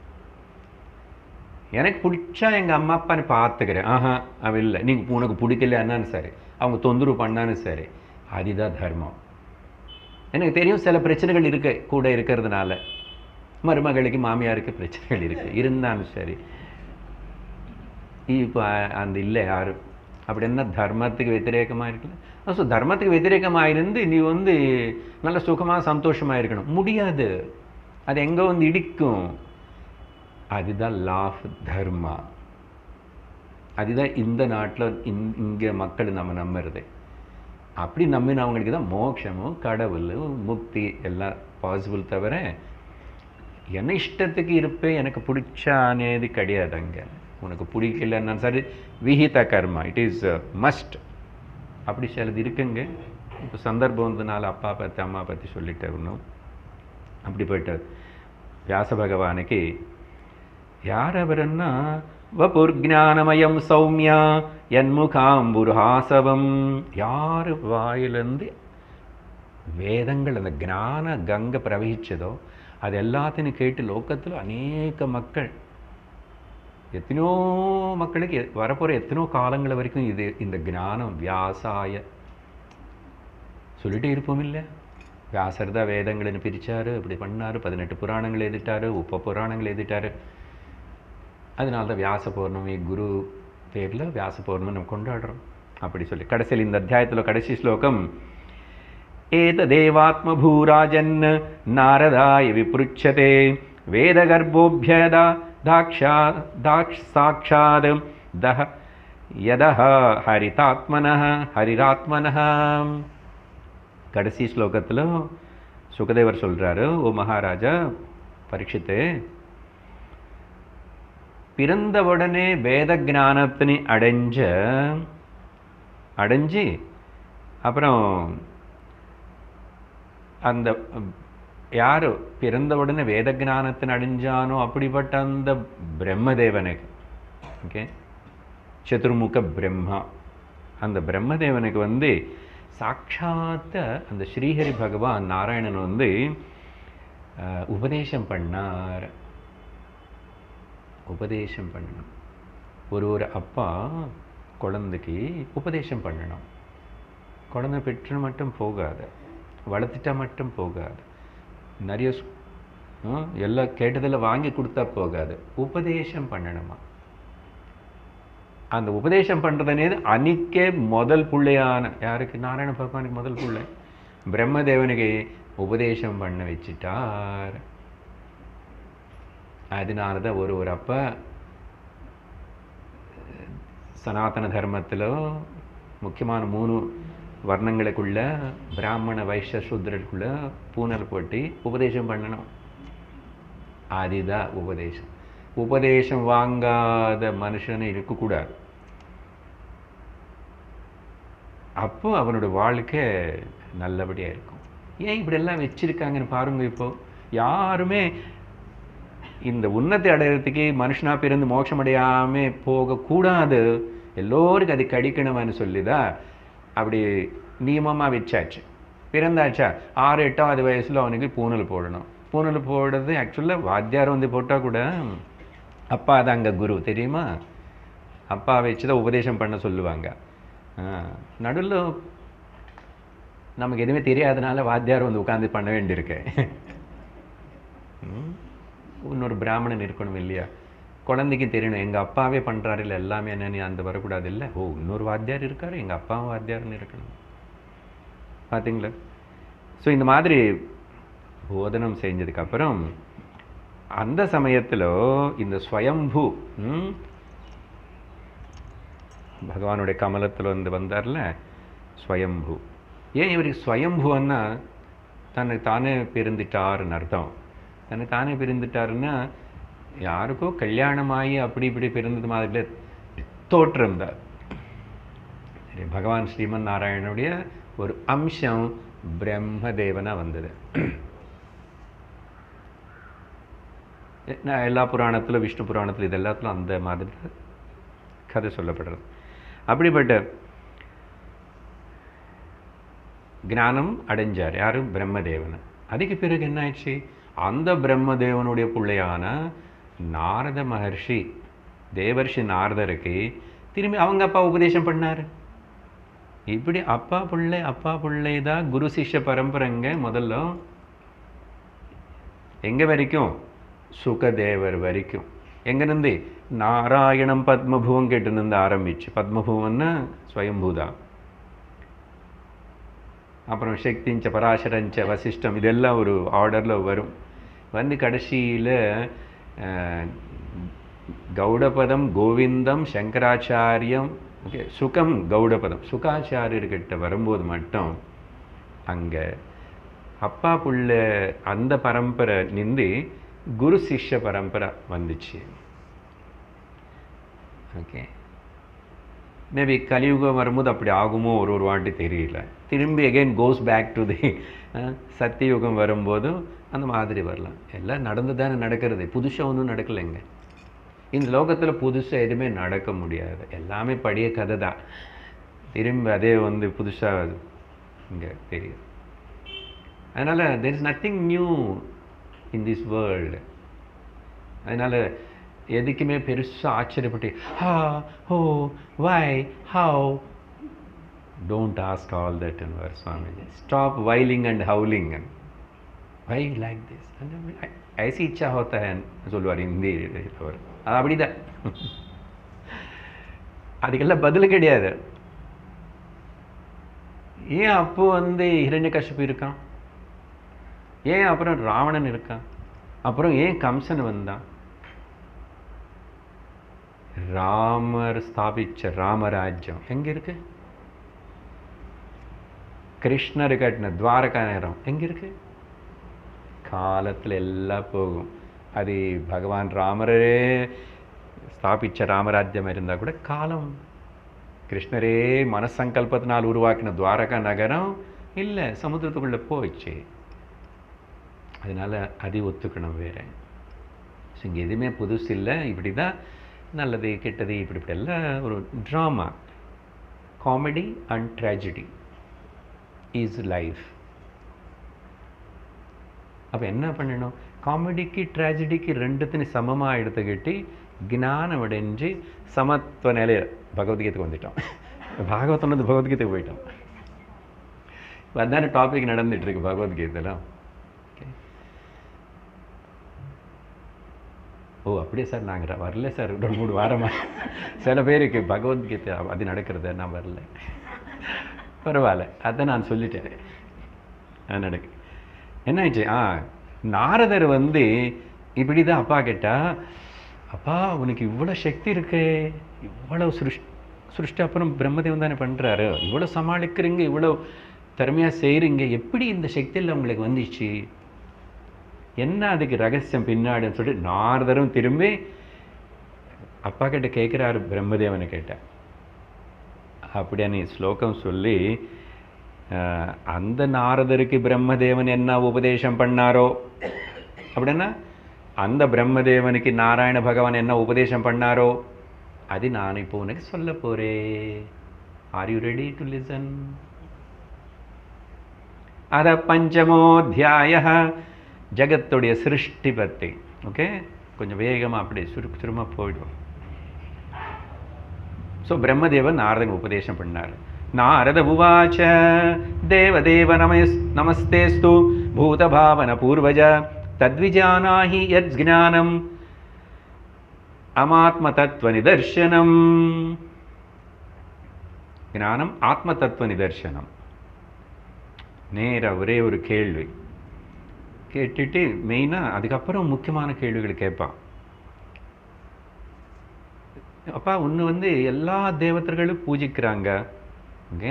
எனக்கு பிடிச்சா எங்கள் அம்மா அப்பான்னு பார்த்துக்கிறேன். ஆஹா அவ இல்லை, நீங்கள் உனக்கு பிடிக்கலன்னாலும் சரி, அவங்க தொந்தரவு பண்ணாலும் சரி, அதுதான் தர்மம். எனக்கு தெரியும் சில பிரச்சனைகள் இருக்கு கூட இருக்கிறதுனால, மருமகளுக்கு மாமியாருக்கு பிரச்சனைகள் இருக்கு, இருந்தாலும் சரி. இப்போ அந்த இல்லை யாரும் அப்படி என்ன தர்மத்துக்கு வத்திரேகமாக இருக்குல்ல. ஸோ தர்மத்துக்கு வத்திரேகமாக இருந்து நீ வந்து நல்ல சுகமாக சந்தோஷமாக இருக்கணும் முடியாது. அது எங்கே வந்து இடிக்கும். அதுதான் லா ஆஃப் தர்மா. அதுதான் இந்த நாட்டில் இந் இங்கே மக்கள் நம்ம நம்புறது. அப்படி நம்பினவங்களுக்கு தான் மோட்சமும் கடவுள் முக்தி எல்லாம் பாசிபிள். தவிர என்ன இஷ்டத்துக்கு இருப்பேன் எனக்கு பிடிச்சானேது கிடையாது. அங்கே உனக்கு பிடிக்கலன்னா சரி, விஹித கர்மா, இட் இஸ் மஸ்ட். அப்படி சிலது இருக்குங்க. இப்போ சந்தர்ப்பம் வந்ததுனால அப்பா பற்றி அம்மா பற்றி சொல்லிட்டு வரணும். அப்படிப்பட்ட வியாச பகவானுக்கு யார் அவருன்னா, வபுர்ஞானமயம் சௌமியா என்முகாம்புருஹாசவம். யார் வாயிலிருந்து வேதங்கள் அந்த ஞான கங்கை பிரவகிச்சதோ அது எல்லாத்தையும் கேட்டு லோகத்தில் அநேக மக்கள், எத்தனையோ மக்களுக்கு வரப்போகிற எத்தனோ காலங்கள் வரைக்கும் இது இந்த ஞானம் வியாசாய சொல்லிகிட்டே இருப்போம் இல்லை. வியாசர் தான் வேதங்கள்னு பிரித்தார், இப்படி பண்ணார், பதினெட்டு புராணங்கள் எழுதிட்டார், உப்ப புராணங்கள் எழுதிட்டார். அதனால தான் வியாச பௌர்ணமி குரு பேரில் வியாச பௌர்ணமி நம்ம கொண்டாடுறோம். அப்படி சொல்லி கடைசியில் இந்த அத்தியாயத்தில் கடைசி ஸ்லோகம், ஏததேவாத்மபூராஜன் நாரதாய விப்ருச்சதே வேதகர்ப்போப்யதா தாக்ஷா தாக்ஷ் சாட்சாத் தஹ யதஹ ஹரிதாத்மனஹ ஹரிராத்மனஹ. கடைசி ஸ்லோகத்தில் சுகதேவர் சொல்கிறாரு, ஓ மகாராஜா பரீட்சித்தே, பிறந்தவுடனே வேத ஞானத்தினை அடைஞ்ச அடைஞ்சி அப்புறம் அந்த யார் பிறந்தவுடனே வேத ஞானத்தின் அடைஞ்சானோ அப்படிப்பட்ட அந்த பிரம்மதேவனுக்கு, ஓகே, சதுர்முக பிரம்மா, அந்த பிரம்மதேவனுக்கு வந்து சாட்சாத்த அந்த ஸ்ரீஹரி பகவான் நாராயணன் வந்து உபதேசம் பண்ணார். உபதேசம் பண்ணணும். ஒரு ஒரு அப்பா குழந்தைக்கு உபதேசம் பண்ணணும். குழந்தை பெற்று மட்டும் போகாது, வளர்த்துட்டா மட்டும் போகாது, நிறைய எல்லாம் கேட்டதில் வாங்கி கொடுத்தா போகாது, உபதேசம் பண்ணணுமா. அந்த உபதேசம் பண்ணுறதுனே அன்னைக்கே முதல் பிள்ளையான யாருக்கு, நாராயண பகவானுக்கு முதல் பிள்ளை பிரம்மதேவனுக்கு உபதேசம் பண்ண வச்சுட்டார். அதனால தான் ஒரு ஒரு அப்போ சனாதன தர்மத்தில் முக்கியமான மூணு வர்ணங்களுக்குள்ள பிராமண வைஷ்ய சூத்ரருக்குள்ள பூனல் போட்டு உபதேசம் பண்ணணும். அதுதான் உபதேசம். உபதேசம் வாங்காத மனுஷனை இருக்கக்கூடாது. அப்போ அவனோட வாழ்க்கை நல்லபடியாக இருக்கும். ஏன் இப்படியெல்லாம் வச்சிருக்காங்கன்னு பாருங்க. இப்போ யாருமே இந்த உன்னத்தை அடையிறதுக்கு மனுஷனாக பிறந்து மோட்சம் அடையாமல் போகக்கூடாது, எல்லோருக்கும் அது கிடைக்கணும்னு சொல்லி தான் அப்படி நியமமாக வச்சாச்சு. பிறந்தாச்சா ஆறு எட்டாவது வயசில் அவனுக்கு பூனல் போடணும். பூனல் போடுறது ஆக்சுவலாக வாத்தியார் வந்து போட்டால் கூட அப்பா தான் அங்கே குரு, தெரியுமா? அப்பா வச்சு தான் உபதேசம் பண்ண சொல்லுவாங்க. நடுவில் நமக்கு எதுவுமே தெரியாதனால வாத்தியார் வந்து உட்காந்து பண்ண வேண்டியிருக்கு. இன்னொரு பிராமணன் இருக்கணும் இல்லையா? குழந்தைக்கு தெரியணும் எங்கள் அப்பாவே பண்ணுறாரு இல்லை எல்லாமே என்னன்னு அந்த வரக்கூடாது இல்லை. ஓ இன்னொரு வாத்தியார் இருக்கார், எங்கள் அப்பாவும் வாத்தியார்னு இருக்கணும். பார்த்தீங்களா? ஸோ இந்த மாதிரி போதனம் செஞ்சதுக்கப்புறம் அந்த சமயத்தில் இந்த ஸ்வயம்பு பகவானுடைய கமலத்தில் வந்து வந்தார்ல ஸ்வயம்பு. ஏன் இவருக்கு ஸ்வயம்புன்னா தன்னை தானே பிறந்துட்டார்னு அர்த்தம். தன்னை தானே பிரிந்துட்டாருன்னா யாருக்கோ கல்யாணமாகி அப்படி இப்படி பிறந்தது மாதிரி தோற்றம் தான். சரி, பகவான் ஸ்ரீமன் நாராயணனுடைய ஒரு அம்சம் பிரம்மதேவனா வந்தது. நான் எல்லா புராணத்தில், விஷ்ணு புராணத்தில், இது எல்லாத்துலும் அந்த மாதிரி கதை சொல்லப்படுறது. அப்படிப்பட்ட ஞானம் அடைஞ்சார் யாரு? பிரம்மதேவன். அதுக்கு பிறகு என்ன ஆயிடுச்சு? அந்த பிரம்மதேவனுடைய பிள்ளையான நாரத மகர்ஷி, தேவர்ஷி நாரதருக்கு திரும்பி அவங்க அப்பா உபதேசம் பண்ணார். இப்படி அப்பா பிள்ளை அப்பா பிள்ளை தான் குரு சிஷ்ய பரம்பரைங்க. முதல்ல எங்க வரைக்கும்? சுகதேவர் வரைக்கும். எங்கிருந்து? நாராயணம் பத்மபுவம் கேட்டுருந்து ஆரம்பிச்சு. பத்மபுவன்னா ஸ்வயம்பூதா, அப்புறம் சக்திஞ்ச பராசரஞ்ச வசிஷ்டம், இதெல்லாம் ஒரு ஆர்டரில் வரும். வந்து கடைசியில் கௌடபதம் கோவிந்தம் சங்கராச்சாரியம், ஓகே, சுகம் கௌடபதம் சுகாச்சாரியர்கிட்ட வரும்போது மட்டும் அங்கே அப்பா புள்ள அந்த பரம்பரை நின்று குரு சிஷ்ய பரம்பரை வந்துச்சு. ஓகே, மேபி கலியுகம் வரும்போது அப்படி ஆகுமோ ஒரு ஒரு வாட்டி தெரியல. திரும்பி again goes back to the சத்தியுகம் வரும்போதும் அந்த மாதிரி வரலாம். எல்லாம் நடந்து தானே நடக்கிறது, புதுசாக ஒன்றும் நடக்கலைங்க. இந்த லோகத்தில் புதுசாக எதுவுமே நடக்க முடியாது, எல்லாமே பழைய கதை தான். திரும்பி அதே வந்து புதுசாக இங்கே தெரியுது. அதனால் there is nothing new in this world. அதனால் எதுக்குமே பெருசாக ஆச்சரியப்பட்டு ஹா ஹோ why how, don't ask all that in வர் Swamiji. Stop wailing and howling and why like this ஐசி இச்சா ஹோத்தா சொல்லுவார் ஹிந்தி அவர். அது அப்படிதான், அதுக்கெல்லாம் பதில் கிடையாது. ஏன் அப்போ வந்து ஹிரண்யகசிபு இருக்கான், ஏன் அப்புறம் ராவணன் இருக்கான், அப்புறம் ஏன் கம்சன் வந்தான்? ராமர் ஸ்தாபிச்ச ராமராஜ்யம் எங்க இருக்கு? கிருஷ்ணர் கட்டின துவாரகா நகரம் எங்க இருக்கு? காலத்தில் எல்லாம் போகும். அது பகவான் ராமரே ஸ்தாபிச்ச ராமராஜ்யம் இருந்தால் கூட காலம், கிருஷ்ணரே மனசங்கல்பத்தினால் உருவாக்கின துவாரகா நகரம் இல்லை, சமுத்திரத்துக்குள்ளே போயிடுச்சு. அதனால் அது ஒத்துக்கணும் வேறு. ஸோ இங்கே எதுவுமே புதுசு இல்லை. இப்படி தான் நல்லது கெட்டது இப்படி இப்படி எல்லாம் ஒரு drama. Comedy and tragedy is life. அப்போ என்ன பண்ணணும்? காமெடிக்கு ட்ராஜடிக்கு ரெண்டுத்தையும் சமமாக எடுத்துக்கிட்டு ஞானம் அடைஞ்சு சமத்துவ நிலைய பகவத்கீதைக்கு வந்துட்டோம். பாகவதம் வந்து பகவத்கீதைக்கு போயிட்டோம். அதான டாபிக் நடந்துட்டு இருக்கு பகவத்கீதைலாம். ஓ அப்படியே சார், நாங்கள் வரல சார், ரெண்டு மூணு வாரமாக சில பேருக்கு பகவத்கீதை அது நடக்கிறது, நான் வரல. பரவாயில்ல, அதை நான் சொல்லிட்டேன். அது நடக்கு. என்ன ஆயிடுச்சு? ஆ நாரதர் வந்து இப்படி தான் அப்பா கேட்டா, அப்பா உனக்கு இவ்வளோ சக்தி இருக்கு, இவ்வளோ சிருஷ் சிருஷ்டி அப்புறம் பிரம்மதேவன் தானே பண்ணுறாரு, இவ்வளோ சமாளிக்கிறீங்க, இவ்வளோ திறமையாக செய்கிறீங்க, எப்படி இந்த சக்தியில் உங்களுக்கு வந்துச்சு, என்ன அதுக்கு ரகசியம் பின்னாடின்னு சொல்லிட்டு நாரதரும் திரும்பி அப்பா கிட்ட கேட்குறாரு, பிரம்மதேவனை கேட்ட. அப்படியே ஸ்லோகம் சொல்லி அந்த நாரதருக்கு பிரம்மதேவன் என்ன உபதேசம் பண்ணாரோ, அப்படின்னா அந்த பிரம்மதேவனுக்கு நாராயண பகவான் என்ன உபதேசம் பண்ணாரோ அது நான் இப்போ உனக்கு சொல்ல போறேன். Are you ready to listen? அத பஞ்சமோத்தியாய, ஜகத்துடைய சிருஷ்டி பற்றி. ஓகே, கொஞ்சம் வேகமாக அப்படி சுருக்கு சுருமாக போயிடுவோம். ஸோ பிரம்மதேவன் நாரதன் உபதேசம் பண்ணார். நாரத உவாச்ச தேவதேவ நமஸ் நமஸ்தேஸ்து பூதபாவன பூர்வஜ தத்விஜானாஹி யத் ஞானம் அமாத்ம தத்துவ நிதர்சனம். ஞானம் ஆத்ம தத்துவ நிதர்சனம். நேர ஒரே ஒரு கேள்வி கேட்டுட்டு மெயினாக அதுக்கப்புறம் முக்கியமான கேள்விகள் கேட்பான். அப்பா ஒன்று வந்து எல்லா தேவதர்களும் பூஜிக்கிறாங்க, ஓகே,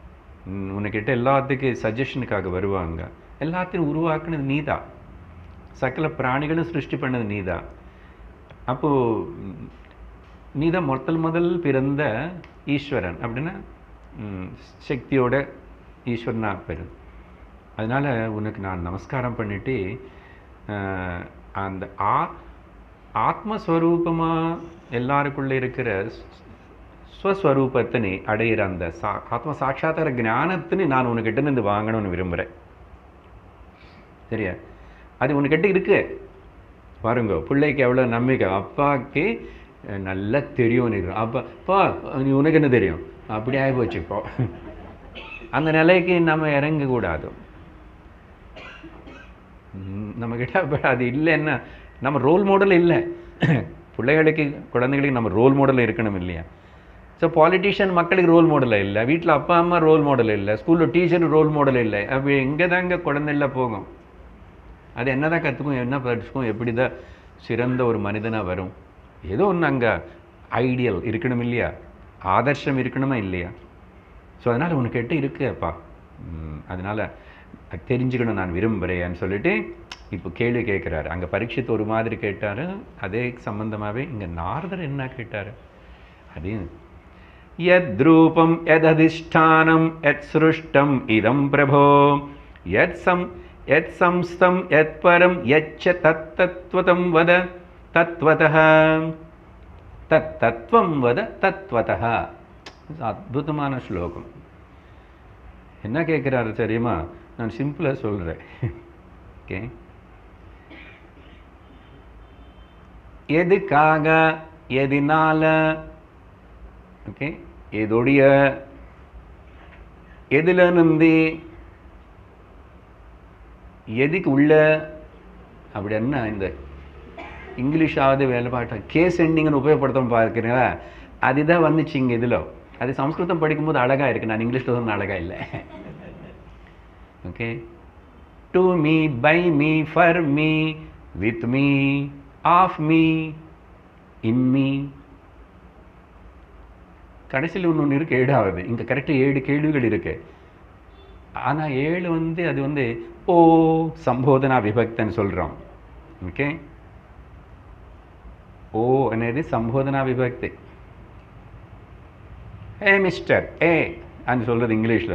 உன்கிட்ட எல்லாத்துக்கும் சஜஷனுக்காக வருவாங்க, எல்லாத்தையும் உருவாக்குனது நீதான், சகல பிராணிகளும் சிருஷ்டி பண்ணது நீதான். அப்போது நீதான் முதல் முதல் பிறந்த ஈஸ்வரன் அப்படின்னா சக்தியோட ஈஸ்வரனா பெரு. அதனால் உனக்கு நான் நமஸ்காரம் பண்ணிட்டு அந்த ஆ ஆத்மஸ்வரூபமாக எல்லாருக்குள்ளே இருக்கிற ஸ்வஸ்வரூபத்தினை அடையிற அந்த சா ஆத்ம சாட்சாத்தார ஞானத்தினை நான் உனக்கிட்ட இருந்து வாங்கணும்னு விரும்புகிறேன். சரியா? அது உனக்கிட்ட இருக்கு பாருங்க. பிள்ளைக்கு எவ்வளோ நம்பிக்கை, அப்பாவுக்கு நல்லா தெரியும்னு இருக்கும். அப்பா பா நீ உனக்கு என்ன தெரியும், அப்படி ஆகி போச்சு. இப்போ அந்த நிலைக்கு நம்ம இறங்கக்கூடாது. நம்மக்கிட்ட அது இல்லைன்னா நம்ம ரோல் மாடல் இல்லை. பிள்ளைகளுக்கு குழந்தைகளுக்கு நம்ம ரோல் மாடல் இருக்கணும் இல்லையா? ஸோ பாலிட்டிஷியன் மக்களுக்கு ரோல் மாடல் இல்லை, வீட்டில் அப்பா அம்மா ரோல் மாடல் இல்லை, ஸ்கூலில் டீச்சர் ரோல் மாடல் இல்லை. அப்போ எங்கே தாங்க குழந்தைல போகும்? அது என்ன தான் கற்றுக்கும், என்ன படிச்சுக்கும், எப்படி தான் சிறந்த ஒரு மனிதனாக வரும்? ஏதோ ஒன்று அங்கே ஐடியல் இருக்கணும் இல்லையா, ஆதர்ஷம் இருக்கணுமா இல்லையா? ஸோ அதனால் உனக்கு எட்டு இருக்குப்பா, அதனால் தெரிஞ்சுக்கணும் நான் விரும்புகிறேன்னு சொல்லிட்டு இப்போ கேள்வி கேட்குறாரு. அங்கே பரீட்சித்து ஒரு மாதிரி கேட்டார், அதே சம்பந்தமாகவே இங்கே நாரதர் என்ன கேட்டார்? அது யத் ரூபம் யத் அதிஷ்டானம் யத் சிருஷ்டம் இதம் பிரபோ யத் சம் யத் சம்ஸ்தம் யத் பரம் யச்ச தத் தத்வதம் வத தத்வதஹ தத் தத்வம் வத தத்வதஹ. அற்புதமான ஸ்லோகம். என்ன கேட்குறாரு தெரியுமா? நான் சிம்பிளாக சொல்கிறேன். ஓகே, எதுக்காக, எதினால, ஓகே, எதோடைய, எதுல இருந்து, எதுக்கு உள்ள அப்படின்னா இந்த இங்கிலீஷாவது வேலை பாட்டா கேஸ் எண்டிங்னு உபயோகப்படுத்த பார்க்குறீங்களா? அதுதான் வந்துச்சு இங்கே இதில். அது சம்ஸ்கிருதம் படிக்கும்போது அழகாக இருக்குது, நான் இங்கிலீஷில் வந்து அழகாக இல்லை. Okay, to me, by me, for me, with me, of me, in me. கடைசியில் ஒன்று ஒன்று இருக்குது, ஏழாவது. இங்கே கரெக்டாக ஏழு கேள்விகள் இருக்கு. ஆனால் ஏழு வந்து அது வந்து ஓ சம்போதனா விபக்தன்னு சொல்கிறோம். ஓகே, ஓ అనేది సంబోధనా విభక్తి. ஏ மிஸ்டர் ஏ అని சொல்கிறது இங்கிலீஷில்.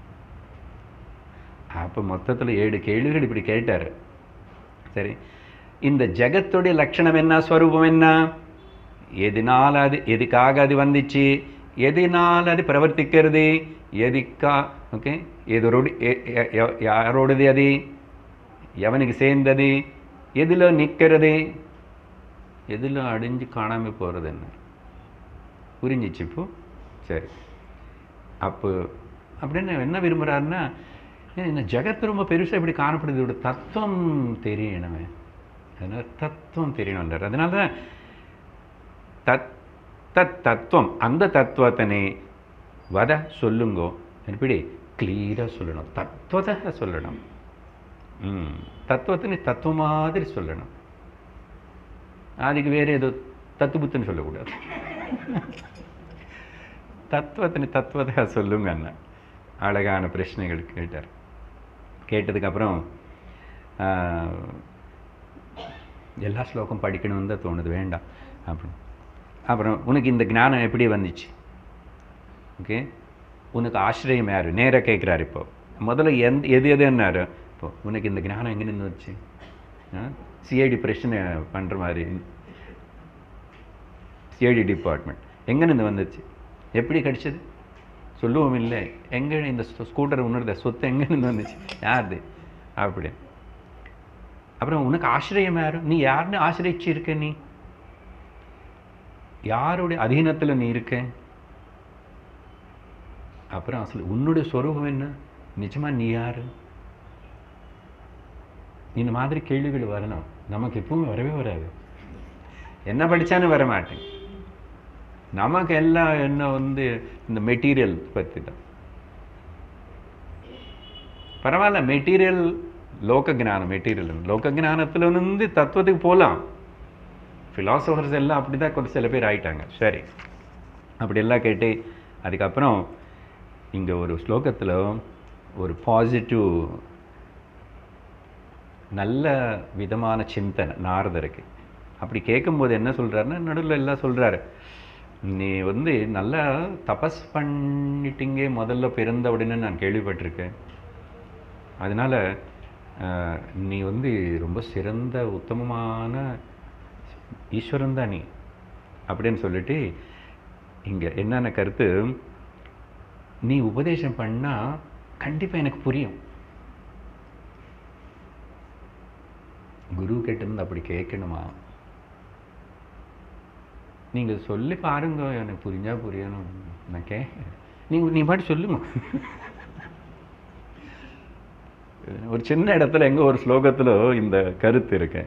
அப்போ மொத்தத்தில் ஏழு கேள்விகள் இப்படி கேட்டார். சரி, இந்த ஜகத்துடைய லட்சணம் என்ன, ஸ்வரூபம் என்ன, எதனால் அது, எதுக்காக அது வந்துச்சு, எதனால் அது பிரவர்த்திக்கிறது, எதுக்கா, ஓகே, எதோடு யாரோடது, அது எவனுக்கு சேர்ந்தது, எதில் நிற்கிறது, எதில் அடிஞ்சு காணாமல் போகிறது, என்ன புரிஞ்சிச்சு இப்போ? சரி, அப்போ அப்படின்னு என்ன விரும்புகிறாருன்னா, இந்த ஜகத்து ரொம்ப பெருசாக இப்படி காணப்படுது, இதோட தத்துவம் தெரியணுமே, அதனால் தத்துவம் தெரியணுன்றார். அதனால தான் தத் தத் தத்துவம், அந்த தத்துவத்தினை வத சொல்லுங்கோ, எப்படி கிளியராக சொல்லணும், தத்துவத்தை சொல்லணும். ம் தத்துவத்தினை தத்துவ மாதிரி சொல்லணும். அதுக்கு வேறு ஏதோ தத்துவத்துன்னு சொல்லக்கூடாது. தத்துவத்தினை தத்துவத்தை சொல்லுங்க அண்ணா. அழகான பிரச்சனைகள் கேட்டார். கேட்டதுக்கப்புறம் எல்லா ஸ்லோகம் படிக்கணும்னு தான் தோணுது, வேண்டாம் அப்புறம் அப்புறம் உனக்கு இந்த ஞானம் எப்படி வந்துச்சு, ஓகே, உனக்கு ஆசிரியம் யார், நேராக கேட்குறாரு. இப்போ முதல்ல எந்த எது எதுன்னாரு, இப்போ உனக்கு இந்த ஞானம் எங்கேருந்து வந்துச்சு? சிஐடி பிரச்சனை பண்ணுற மாதிரி, சிஐடி டிபார்ட்மெண்ட் எங்கேருந்து வந்துச்சு, எப்படி கிடைச்சது சொல்லுவோம் இல்லை, எங்கே இந்த ஸ்கூட்டர் உணர்ந்த சொத்து எங்கேருந்து வந்துச்சு, யாருது அப்படி. அப்புறம் உனக்கு ஆசிரியம் யார், நீ யாருன்னு ஆசிரியிச்சு இருக்க, நீ யாருடைய அதீனத்தில் நீ இருக்க. அப்புறம் அசல் உன்னுடைய ஸ்வரூபம் என்ன, நிஜமாக நீ யார், இந்த மாதிரி கேள்விகள் வரணும். நமக்கு எப்பவுமே வரவே வராது, என்ன படித்தான்னு வர மாட்டேன். நமக்கு எல்லாம் என்ன வந்து இந்த மெட்டீரியல் பற்றி தான். பரவாயில்ல, மெட்டீரியல் லோக ஜானம், மெட்டீரியல் லோக ஜானத்தில் வந்து தத்துவத்துக்கு போகலாம். ஃபிலாசபர்ஸ் எல்லாம் அப்படி தான் கொஞ்சம் சில பேர் ஆயிட்டாங்க. சரி, அப்படியெல்லாம் கேட்டு அதுக்கப்புறம் இங்கே ஒரு ஸ்லோகத்தில் ஒரு பாசிட்டிவ் நல்ல விதமான சிந்தனை நாரதருக்கு. அப்படி கேட்கும்போது என்ன சொல்கிறாருன்னா, நடுவில் எல்லாம் சொல்கிறாரு, நீ வந்து நல்லா தபஸ் பண்ணிட்டீங்க முதல்ல பிறந்த உடனே நான் கேள்விப்பட்டிருக்கேன். அதனால் நீ வந்து ரொம்ப சிறந்த உத்தமமான ஈஸ்வரன் தான் நீ அப்படின்னு சொல்லிட்டு, இங்கே என்னென்ன கருத்து, நீ உபதேசம் பண்ணால் கண்டிப்பாக எனக்கு புரியும். குரு கிட்டேருந்து அப்படி கேட்கணுமா? நீங்கள் சொல்லி பாருங்க, எனக்கு புரிஞ்சா புரியணும். நான் கேட்குறேன், நீங்கள் நீ பாட்டு சொல்லுங்க. ஒரு சின்ன இடத்துல எங்கே ஒரு ஸ்லோகத்தில் இந்த கருத்து இருக்கு,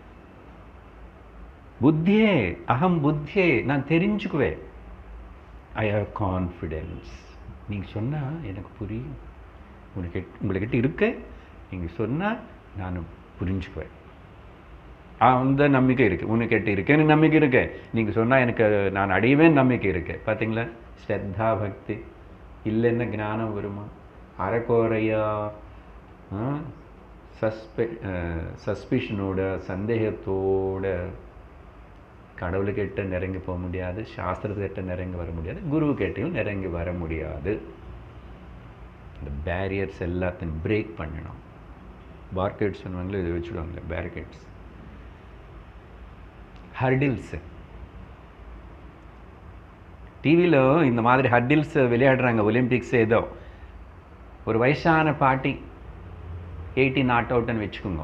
புத்தியே அகம் புத்தியே, நான் தெரிஞ்சுக்குவேன். I have confidence. நீங்கள் சொன்னால் எனக்கு புரியும். உங்களுக்கு உங்கள்கிட்ட இருக்க நீங்கள் சொன்னால் நான் புரிஞ்சுக்குவேன். அந்த நம்பிக்கை இருக்குது. உனக்கிட்ட இருக்கேன்னு நம்பிக்கை இருக்கு. நீங்கள் சொன்னால் எனக்கு நான் அடைவேன் நம்பிக்கை இருக்கு. பார்த்தீங்களா, ஸ்ரத்தா பக்தி இல்லைன்னா ஞானம் வருமா? அறக்கோரையா சஸ்பெ சஸ்பிஷனோட சந்தேகத்தோட கடவுளுக்கிட்ட நெருங்கி போக முடியாது, சாஸ்திரத்துக்கிட்ட நெருங்கி வர முடியாது, குருக்கிட்டையும் நெருங்கி வர முடியாது. இந்த பேரியர்ஸ் எல்லாத்தையும் பிரேக் பண்ணணும். பார்கெட்ஸ் சொன்னாங்களே, இது வச்சுடுவாங்களே பேரிகேட்ஸ், ஹர்டில்ஸு. டிவியில் இந்த மாதிரி ஹர்டில்ஸ் விளையாடுறாங்க, ஒலிம்பிக்ஸ். ஏதோ ஒரு வயசான பாட்டி எயிட்டி நாட் அவுட்னு வச்சுக்கோங்க.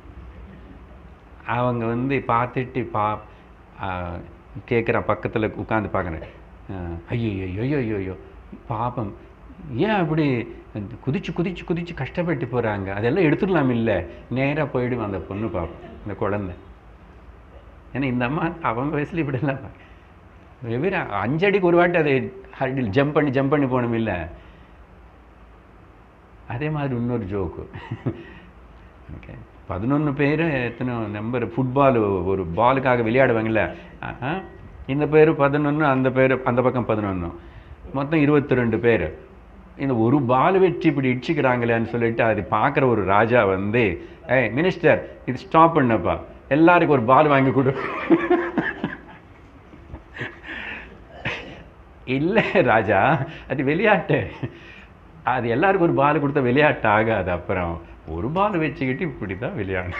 அவங்க வந்து பார்த்துட்டு பா கேட்குற பக்கத்தில் உட்காந்து பார்க்குறேன், ஐயோ ஐயோ ஐயோ ஐயோ பாப்பம், ஏன் அப்படி குதிச்சு குதிச்சு குதிச்சு கஷ்டப்பட்டு போகிறாங்க, அதெல்லாம் எடுத்துடலாம் இல்லை, நேராக போயிடுவோம் அந்த பொண்ணு பார்ப்போம், இந்த குழந்தை. ஏன்னா இந்த அம்மா அவங்க வயசில் இப்படிலாம் வெவ்வேறு அஞ்சடிக்கு ஒரு வாட்டி அதை ஹர்டில் ஜம்ப் பண்ணி ஜம்ப் பண்ணி போகணும் இல்லை. அதே மாதிரி இன்னொரு ஜோக்கு, ஓகே, பதினொன்று பேர் எத்தனை நம்பர் ஃபுட்பால் ஒரு பாலுக்காக விளையாடுவாங்கள்ல, இந்த பேர் பதினொன்று, அந்த பேர் அந்த பக்கம் பதினொன்று, மொத்தம் இருபத்தி ரெண்டு பேர். இந்த ஒரு பால் வச்சு இப்படி இடிச்சுக்கிறாங்களேன்னு சொல்லிட்டு அது பார்க்குற ஒரு ராஜா வந்து, ஏய் மினிஸ்டர் இது ஸ்டாப் பண்ணப்பா, எல்லாருக்கும் ஒரு பால் வாங்கி கொடு. இல்லை ராஜா, அது விளையாட்டு, அது எல்லாருக்கும் ஒரு பால் கொடுத்தா விளையாட்டு ஆகாது, அப்புறம் ஒரு பால் வச்சுக்கிட்டு இப்படி தான் விளையாடு.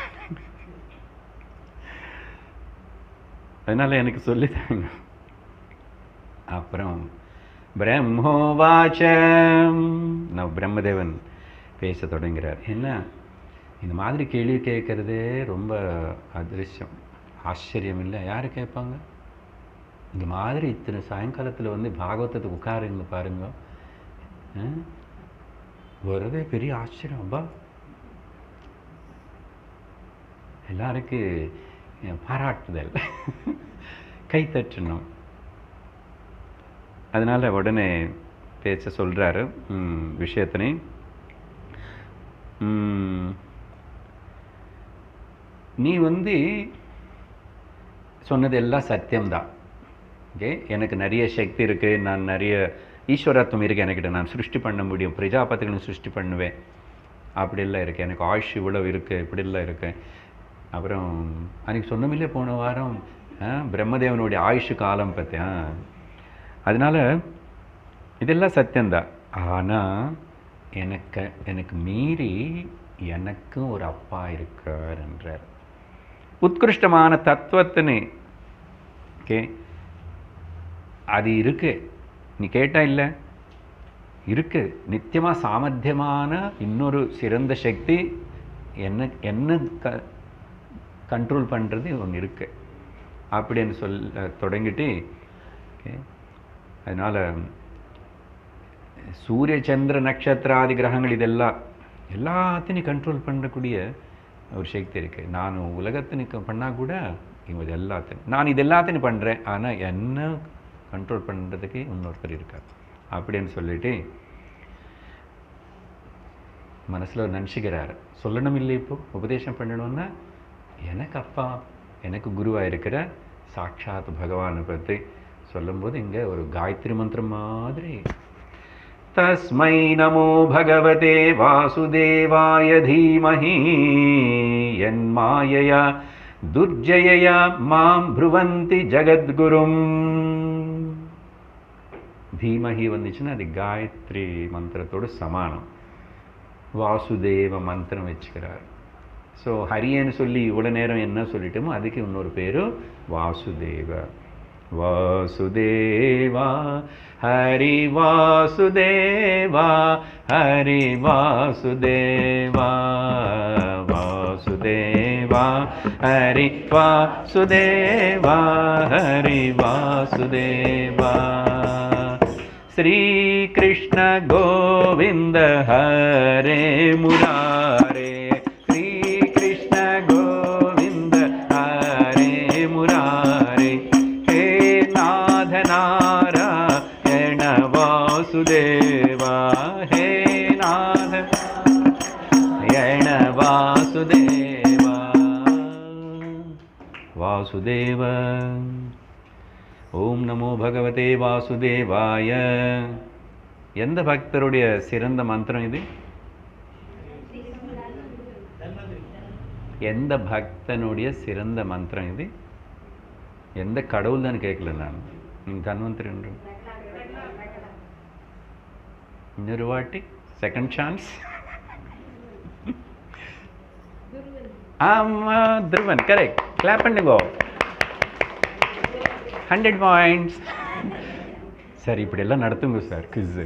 அதனால் எனக்கு சொல்லித்தாங்க. அப்புறம் பிரம்மோவாச்சம், நான் பிரம்மதேவன் பேச தொடங்குகிறார். என்ன இந்த மாதிரி கேள்வி கேட்குறதே ரொம்ப அதிர்ஷ்டம், ஆச்சரியம் இல்லை? யார் கேட்பாங்க? இந்த மாதிரி இத்தனை சாயங்காலத்தில் வந்து பாகவதத்துக்கு உட்காருங்க பாருங்க, வரதே பெரிய ஆச்சரியம். அப்பா எல்லாருக்கும் பாராட்டுதல், கைத்தட்டணும். அதனால் உடனே பேச சொல்கிறாரு விஷயத்தினை. நீ வந்து சொன்னது எல்லாம் சத்தியம்தான். ஓகே, எனக்கு நிறைய சக்தி இருக்குது, நான் நிறைய ஈஸ்வரத்துவம் இருக்குது என்கிட்ட, நான் சிருஷ்டி பண்ண முடியும், பிரஜாபதிகளும் சிருஷ்டி பண்ணுவேன், அப்படிலாம் இருக்குது, எனக்கு ஆயுஷ் இவ்வளவு இருக்குது, இப்படிலாம் இருக்குது. அப்புறம் அன்றைக்கி சொன்னமில்லே போன வாரம் பிரம்மதேவனுடைய ஆயுஷு காலம் பார்த்தேன். அதனால் இதெல்லாம் சத்தியம்தான். ஆனால் எனக்கு எனக்கு மீறி எனக்கும் ஒரு அப்பா இருக்கார் என்றார். உத்கிருஷ்டமான தத்துவத்தினே, ஓகே, அது இருக்கு, நீ கேட்டா இல்லை, இருக்கு. நித்தியமாக சாமர்த்தியமான இன்னொரு சிறந்த சக்தி என்ன என்ன க கண்ட்ரோல் பண்ணுறது ஒன்று இருக்கு அப்படின்னு சொல்ல தொடங்கிட்டு, ஓகே, அதனால் சூரிய சந்திர நட்சத்திராதி கிரகங்கள் இதெல்லாம் எல்லாத்தையும் கண்ட்ரோல் பண்ணக்கூடிய ஒரு சக்தி இருக்குது. நான் உலகத்தினுக்கு பண்ணால் கூட இவங்க எல்லாத்தையும் நான் இது எல்லாத்தையும் பண்ணுறேன், ஆனால் என்ன கண்ட்ரோல் பண்ணுறதுக்கு இன்னொருத்தர் இருக்கார் அப்படின்னு சொல்லிட்டு மனசில் நினச்சிக்கிறார். சொல்லணும் இல்லை, இப்போ உபதேசம் பண்ணணும்னா எனக்கு அப்பா, எனக்கு குருவாக இருக்கிற சாட்சாத் பகவானை பற்றி சொல்லும்போது இங்கே ஒரு காயத்ரி மந்திரம் மாதிரி, தஸ்மை நமோ பகவதே வாசுதேவாய தீமஹி என் மாயையா துர்ஜயயா மாம் ப்ருவந்தி ஜகத்குரும். தீமஹி வந்துச்சுன்னா அது காயத்ரி மந்திரத்தோடு சமானம். வாசுதேவ மந்திரம் வச்சுக்கிறார். ஸோ ஹரியன்னு சொல்லி இவ்வளோ நேரம் என்ன சொல்லிட்டோமோ அதுக்கு இன்னொரு பேர் வாசுதேவ. வாசுதேவா ஹரி வாசுதேவா ஹரி வாசுதேவா வாசுதேவா ஹரி வாசுதேவா ஹரி வாசுதேவா. श्री कृष्ण गोविंद हरे मुरारे, श्री कृष्ण गोविंद हरे मुरारे, हे नाथ नारायण वासुदेवा, हे नाथ नारायण वासुदेवा. वासुदेव. ஓம் நமோ பகவதே வாசுதேவாய. எந்த பக்தருடைய சிறந்த மந்திரம் இது? எந்த பக்தனுடைய சிறந்த மந்திரம் இது? எந்த கடவுள் தான் கேட்கல நான். நீங்கள் தன்வந்திரி இன்னொரு வாட்டி செகண்ட் சான்ஸ். ஆமா துருவன், கரெக்ட். கிளாப் பண்ணுங்கோ. Hundred points. சரி, இப்படியெல்லாம் நடத்துங்க சார் குவிஸ்.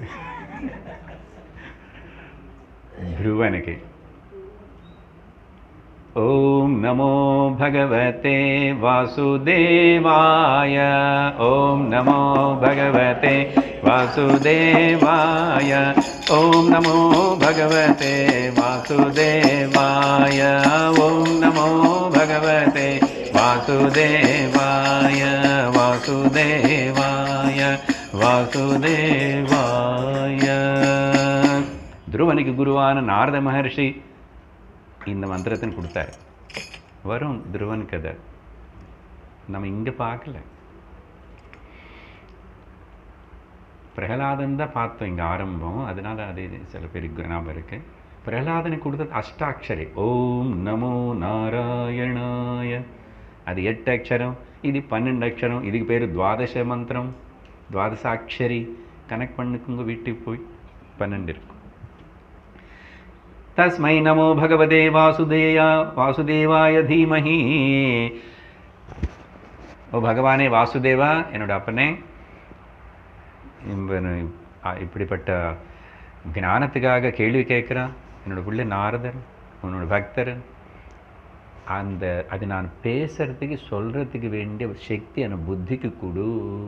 துருவனுக்கு ஓம் நமோ பகவதே வாசுதேவாய. ஓம் நமோ பகவதே வாசுதேவாய. ஓம் நமோ பகவதே வாசுதேவாய. ஓம் நமோ பகவதே வாசுதேவாய. வாசுதேவாய வாசுதேவாய. துருவனுக்கு குருவான நாரத மகர்ஷி இந்த மந்திரத்தை கொடுத்தார். வரும் துருவன் கதை நம்ம இங்கே பார்க்கல. பிரகலாதன் தான் பார்த்தோம் இங்கே ஆரம்பம். அதனால அது சில பேருக்கு ஞாபகம் இருக்கு. பிரகலாதனுக்கு கொடுத்தது அஷ்டாட்சரி. ஓம் நமோ நாராயணாய. அது எட்டு அக்ஷரம், இது பன்னெண்டு அக்ஷரம். இதுக்கு பேர் துவாதச மந்திரம், துவாதசாட்சரி. கனெக்ட் பண்ணுக்குங்க வீட்டுக்கு போய் பன்னெண்டு இருக்கும். தஸ்மை நமோ பகவதே வாசுதேயா வாசுதேவாய தீமஹி. ஓ பகவானே வாசுதேவா, என்னோட அப்பனே, இப்படிப்பட்ட ஞானத்துக்காக கேள்வி கேட்குறான் என்னோட பிள்ளை நாரதர், உன்னோட பக்தர். அந்த அது நான் பேசுறதுக்கு சொல்றதுக்கு வேண்டிய சக்தி அந்த புத்திக்கு கொடு.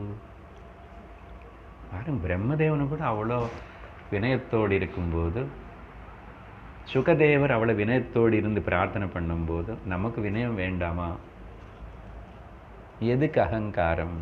பாருங்க, பிரம்மதேவனு கூட அவ்வளோ வினயத்தோடு இருக்கும்போது, சுகதேவர் அவ்வளோ வினயத்தோடு இருந்து பிரார்த்தனை பண்ணும்போது நமக்கு வினயம் வேண்டாமா? எதுக்கு அகங்காரம்?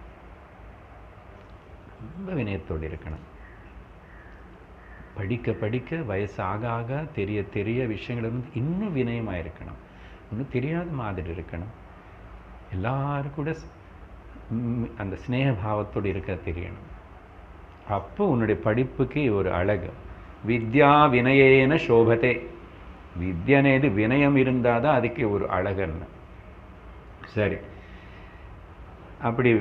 ரொம்ப வினயத்தோடு இருக்கணும். படிக்க படிக்க வயசாக ஆக தெரிய தெரிய விஷயங்கள் வந்து இன்னும் வினயமாக இருக்கணும். இன்னும் தெரியாத மாதிரி இருக்கணும். எல்லாரும் கூட அந்த ஸ்நேக பாவத்தோடு இருக்க தெரியணும். அப்போ உன்னுடைய படிப்புக்கு ஒரு அழகு. வித்யா வினயேன சோபதே. வித்யனேது வினயம் இருந்தால் தான் அதுக்கு ஒரு அழகுன்னு. சரி, அப்படி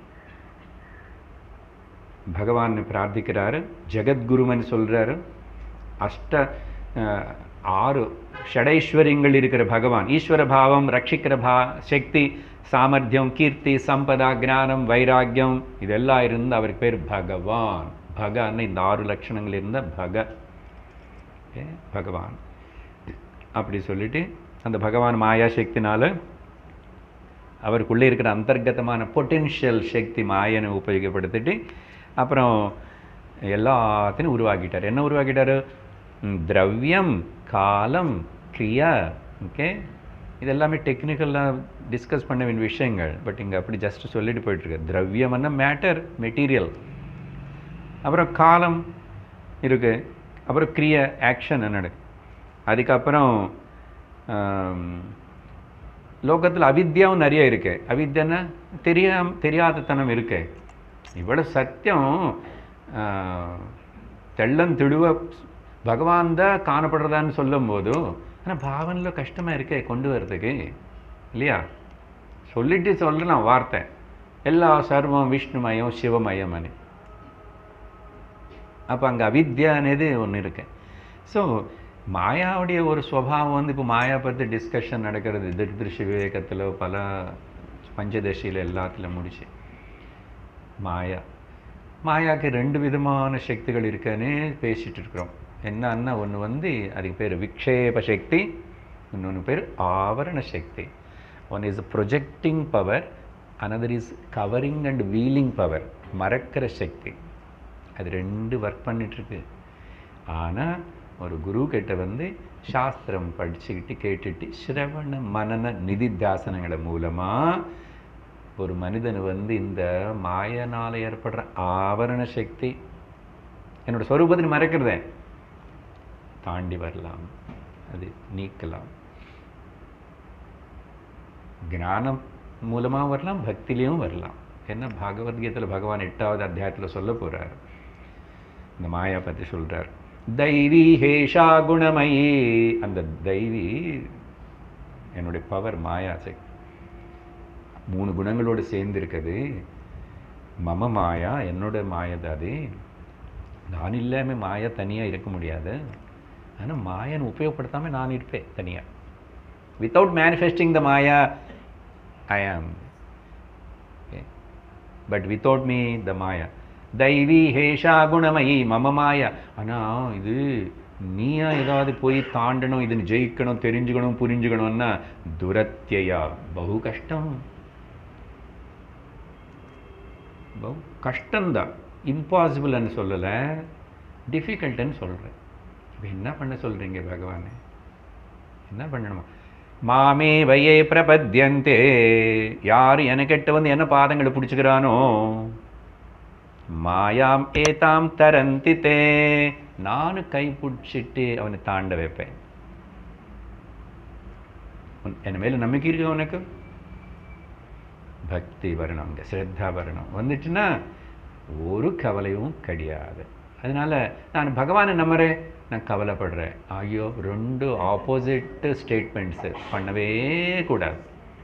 பகவான் பிரார்த்திக்கிறாரு. ஜெகத்குருமன் சொல்கிறாரு. அஷ்ட ஆறு ஷடைஸ்வரியங்கள் இருக்கிற பகவான். ஈஸ்வர பாவம், ரட்சிக்கிற பா சக்தி, சாமர்த்தியம், கீர்த்தி, சம்பதா, ஞானம், வைராக்கியம், இதெல்லாம் இருந்து அவருக்கு பேர் பகவான். பகன்னு இந்த ஆறு லட்சணங்கள் இருந்த பக பகவான். அப்படி சொல்லிட்டு அந்த பகவான் மாயா சக்தினால அவருக்குள்ளே இருக்கிற அந்தர்கதமான பொட்டென்ஷியல் சக்தி மாயனை உபயோகப்படுத்திட்டு அப்புறம் எல்லாத்தையும் உருவாக்கிட்டார். என்ன உருவாக்கிட்டார்? திரவியம், காலம், கிரியா. ஓகே, இதெல்லாமே டெக்னிக்கலாக டிஸ்கஸ் பண்ண வேண்டிய விஷயங்கள். பட் இங்கே அப்படி ஜஸ்ட் சொல்லிட்டு போயிட்டுருக்கு. திரவியம்னா மேட்டர், மெட்டீரியல். அப்புறம் காலம் இருக்குது. அப்புறம் கிரியா, ஆக்ஷன் நடக்கு. அதுக்கப்புறம் லோகத்தில் அவித்யாவும் நிறைய இருக்கு. அவித்யன்னா தெரியாம தெரியாதத்தனம் இருக்கு. இவ்வளோ சத்தியம் தெள்ளம் திடுவ பகவான் தான் காணப்படுறதான்னு சொல்லும் போது ஆனால் பாவனில் கஷ்டமாக இருக்கே கொண்டு வர்றதுக்கு இல்லையா? சொல்லிட்டு சொல்லலாம் வார்த்தை, எல்லா சர்வம் விஷ்ணுமயம் சிவமயம் అని. அப்போ அங்கே அவித்யா అనేది ஒன்று இருக்கு. ஸோ மாயாவுடைய ஒரு சுவாவம் வந்து இப்போ மாயா பற்றி டிஸ்கஷன் நடக்கிறது திருஷ்ய விவேகத்தில் பல பஞ்சதசியில் எல்லாத்தில் முடிச்சு. மாயா மாயாவுக்கு ரெண்டு விதமான சக்திகள் இருக்குன்னு பேசிகிட்டு இருக்கிறோம். என்னன்னா ஒன்று வந்து அதுக்கு பேர் விக்ஷேப சக்தி, இன்னொன்று பேர் ஆவரண சக்தி. One is projecting power, another is covering and veiling power, மறக்கிற சக்தி. அது ரெண்டு ஒர்க் பண்ணிகிட்ருக்கு. ஆனால் ஒரு குரு கிட்ட வந்து சாஸ்திரம் படிச்சுக்கிட்டு கேட்டுட்டு சிரவண மனன நிதித்தியாசனங்களை மூலமாக ஒரு மனிதன் வந்து இந்த மாயனால் ஏற்படுற ஆவரண சக்தி என்னோட ஸ்வரூபத்தை மறைக்கிறத தாண்டி வரலாம், அது நீக்கலாம். ஞானம் மூலமாக வரலாம், பக்திலையும் வரலாம். என்ன பகவத்கீதையில் பகவான் எட்டாவது அத்தியாயத்தில் சொல்ல போகிறார், இந்த மாயா பற்றி சொல்கிறார். தைவி ஹேஷா குணமயி, அந்த தைவி என்னுடைய பவர் மாயா சக்தி மூணு குணங்களோடு சேர்ந்து இருக்குது. மம மாயா, என்னோட மாயது அது. நான் இல்லாமல் மாயா தனியாக இருக்க முடியாது. ஆனால் மாயனை உபயோகப்படுத்தாமல் நான் இருப்பேன் தனியாக. Without manifesting the Maya I am, but without me the Maya. தைவி ஹேஷா குணமயி மம மாயா. ஆனால் இது நீயா ஏதாவது போய் தாண்டணும், இதுன்னு ஜெயிக்கணும், தெரிஞ்சுக்கணும், புரிஞ்சுக்கணும்னா துரத்தியா பகு கஷ்டம், பகு கஷ்டம்தான். இம்பாசிபிள்னு சொல்லலை, டிஃபிகல்ட்டுன்னு சொல்கிறேன். இப்போ என்ன பண்ண சொல்கிறீங்க பகவானே? என்ன பண்ணணுமா? மாமே வயே பிரபத்யந்தே, யார் எனக்கிட்ட வந்து என்ன பாதங்களை பிடிச்சிக்கிறானோ, மாயாம் ஏதாம் தரந்தி தே, நானும் கை பிடிச்சிட்டு அவனை தாண்ட வைப்பேன். என் மேலே நம்பிக்கை இருக்கு உனக்கு? பக்தி வரணும், அங்கே ஸ்ரத்தா வரணும். வந்துட்டுன்னா ஒரு கவலையும் கிடையாது. அதனால நான் பகவானை நம்புறேன், நான் கவலைப்படுறேன். ஐயோ, ரெண்டு ஆப்போசிட் ஸ்டேட்மெண்ட்ஸு பண்ணவே கூடாது,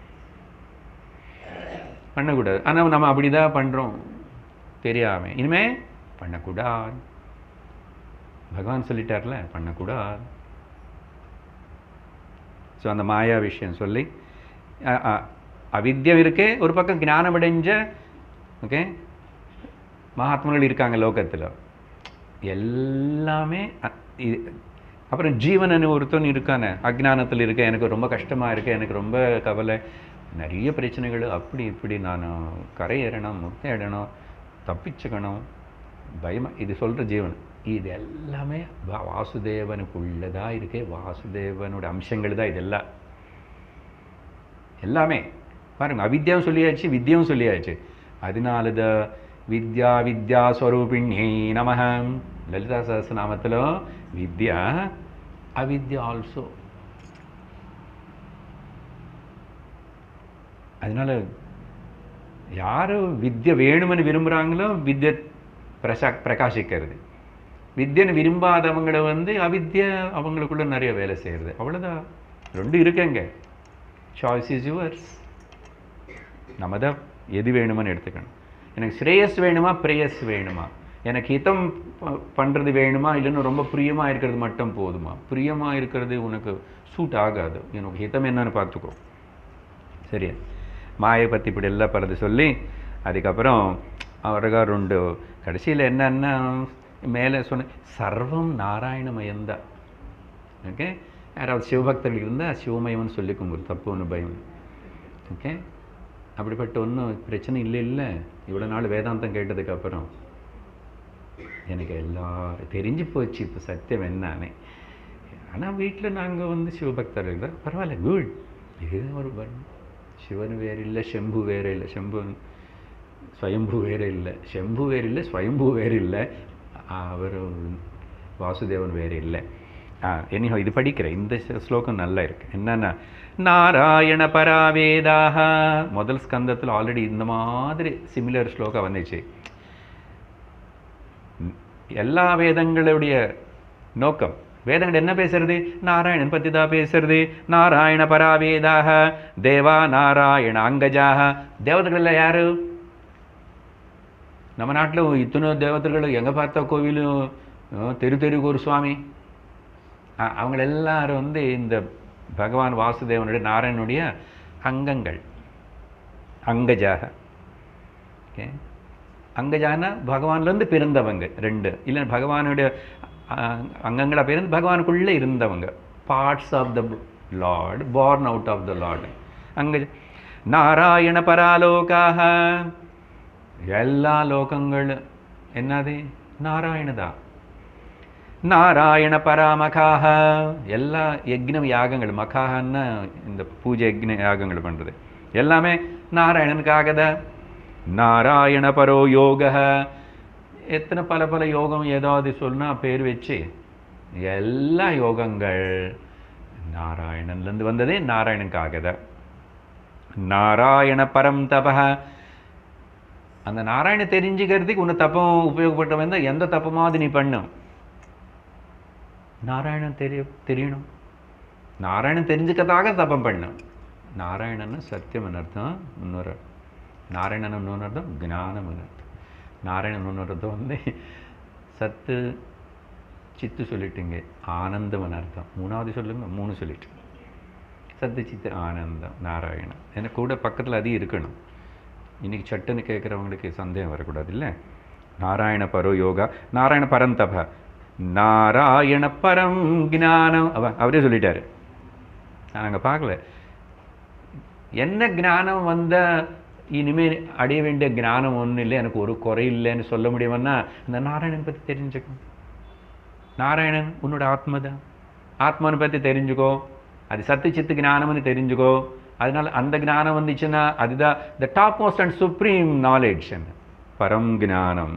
பண்ணக்கூடாது. ஆனால் நம்ம அப்படி தான் பண்ணுறோம் தெரியாமல். இனிமே பண்ணக்கூடாது, பகவான் சொல்லிட்டார்ல, பண்ணக்கூடாது. ஸோ அந்த மாயா விஷயம் சொல்லி, அவித்யம் இருக்கே ஒரு பக்கம், ஞானம் அடைஞ்ச ஓகே மகாத்மாக்கள் இருக்காங்க லோகத்தில் எல்லாமே. அப்புறம் ஜீவனன்னு ஒருத்தன் இருக்கானே, அஜ்ஞானத்தில் இருக்க, எனக்கு ரொம்ப கஷ்டமாக இருக்குது, எனக்கு ரொம்ப கவலை, நிறைய பிரச்சனைகள், அப்படி இப்படி நான் கரையேறணும், முத்தேடணும், தப்பிச்சுக்கணும், பயமாக, இது சொல்கிற ஜீவன். இது எல்லாமே வாசுதேவனுக்குள்ளதாக இருக்கே, வாசுதேவனோட அம்சங்கள் தான் இதெல்லாம். எல்லாமே பாருங்கள், அவித்யாவும் சொல்லியாச்சு, வித்யாவும் சொல்லியாச்சு. அதனால த வித்யா வித்யா ஸ்வரூபிண்யை நமஹ, லலிதா சஹஸ்ரநாமத்தில் வித்யா அவித்யா ஆல்சோ. அதனால யார் வித்யை வேணும்னு விரும்புகிறாங்களோ வித்யை பிரசா பிரகாசிக்கிறது. வித்யன்னு விரும்பாதவங்களை வந்து அவித்யா அவங்களுக்குள்ள நிறைய வேலை செய்கிறது. அவ்வளோதான், ரெண்டு இருக்குங்க. Choice is yours. நம்ம தான் எது வேணுமான்னு எடுத்துக்கணும். எனக்கு ஸ்ரேயஸ் வேணுமா, பிரேயஸ் வேணுமா, எனக்கு ஹிதம் பண்ணுறது வேணுமா, இல்லைன்னு ரொம்ப பிரியமாக இருக்கிறது மட்டும் போதுமா? பிரியமாக இருக்கிறது உனக்கு சூட் ஆகாது, எனக்கு ஹிதம் என்னன்னு பார்த்துக்கோ. சரியா? மாயை பற்றி இப்படி எல்லாம் பலது சொல்லி, அதுக்கப்புறம் அவருக்கா ரெண்டு கடைசியில் என்னன்னா மேலே சொன்ன சர்வம் நாராயணமயம்தான். ஓகே, யாராவது சிவபக்தர்கள் இருந்தால் சிவமயம்னு சொல்லிக்கோங்க, தப்பு ஒன்று பயம். ஓகே, அப்படிப்பட்ட ஒன்றும் பிரச்சனை இல்லை. இல்லை இவ்வளோ நாள் வேதாந்தம் கேட்டதுக்கப்புறம் எனக்கு எல்லாரும் தெரிஞ்சு போச்சு இப்போ சத்தியம் என்னானே. ஆனால் வீட்டில் நாங்கள் வந்து சிவபக்தர்கள் தான், பரவாயில்ல, குட். இது ஒரு சிவன் வேறு இல்லை, செம்பு வேறு இல்லை, செம்பு ஸ்வயம்பு வேறு இல்லை, செம்பு வேறு இல்லை, ஸ்வயம்பு வேறு இல்லை, அவர் வாசுதேவன் வேறு இல்லை. ஆ எனிஹோ இது படிக்கிறேன். இந்த ஸ்லோகம் நல்லா இருக்கு. என்னன்னா, நாராயண பராவேதாக, முதல் ஸ்கந்தத்தில் ஆல்ரெடி இந்த மாதிரி சிமிலர் ஸ்லோகம் வந்துச்சு. எல்லா வேதங்களுடைய நோக்கம் வேதங்கள் என்ன பேசுறது? நாராயணன் பற்றி தான் பேசுறது. நாராயண பராவேதாக தேவா நாராயண அங்கஜாக. தேவதைகள் யாரு? நம்ம நாட்டில் இத்தனை தேவதைகள், எங்கே பார்த்தா கோவிலும் தெரு தெருக்கு ஒரு சுவாமி. அவங்க எல்லாரும் வந்து இந்த பகவான் வாசுதேவனுடைய நாராயணனுடைய அங்கங்கள், அங்கஜாக. ஓகே, அங்கஜானா பகவான்லேருந்து பிறந்தவங்க ரெண்டு, இல்லை பகவானுடைய அங்கங்களாக பிறந்து பகவானுக்குள்ளே இருந்தவங்க, parts of the Lord, born out of the Lord. அங்கஜ நாராயண பராலோகாக. எல்லா லோகங்கள் என்னது? நாராயணதா. நாராயண பராமகாக. எல்லா யக்னம் யாகங்கள், மகான்னா இந்த பூஜை யக்ன யாகங்கள் பண்ணுறது எல்லாமே நாராயணனுக்காக தான். நாராயண பரோ யோக. எத்தனை பல பல யோகம் ஏதாவது சொன்னால் பேர் வச்சு, எல்லா யோகங்கள் நாராயணன்லேருந்து வந்ததே, நாராயணனுக்காக தான். நாராயண பரம் தப. அந்த நாராயண தெரிஞ்சுக்கிறதுக்கு உன்னை தப்பம் உபயோகப்பட்ட வந்தால் எந்த தப்பமாவது நீ பண்ணும். நாராயணன் தெரிய தெரியணும். நாராயணன் தெரிஞ்சுக்கிறதாக தப்பம் பண்ணும். நாராயணன்னு சத்தியம் அர்த்தம். இன்னொரு நாராயணன் இன்னொன்று அர்த்தம் ஞானம் அர்த்தம். நாராயணன் இன்னொரு அர்த்தம் வந்து சத்து சித்து சொல்லிட்டுங்க, ஆனந்தம் அர்த்தம். மூணாவது சொல்லுங்க, மூணு சொல்லிட்டு சத்து சித்து ஆனந்தம் நாராயணன். ஏன்னா கூட பக்கத்தில் அது இருக்கணும். இன்றைக்கி சட்டுன்னு கேட்குறவங்களுக்கு சந்தேகம் வரக்கூடாது இல்லை. நாராயண பரோ யோகா, நாராயண பரந்தப, நாராயண பரம் ஞானம். அவ அவரே சொல்லிட்டாரு. நாங்கள் பார்க்கல என்ன ஞானம் வந்தால் இனிமேல் அடைய வேண்டிய ஞானம் ஒன்றும் இல்லை, எனக்கு ஒரு குறை இல்லைன்னு சொல்ல முடியும்னா இந்த நாராயணன் பற்றி தெரிஞ்சுக்கோ. நாராயணன் உன்னோட ஆத்மா தான். ஆத்மாவை பற்றி தெரிஞ்சுக்கோ. அது சத்து சித்து ஞானம்னு தெரிஞ்சுக்கோ. அதனால அந்த ஞானம் வந்துச்சுன்னா அதுதான் the top most and supreme knowledge, பரம் ஞானம்.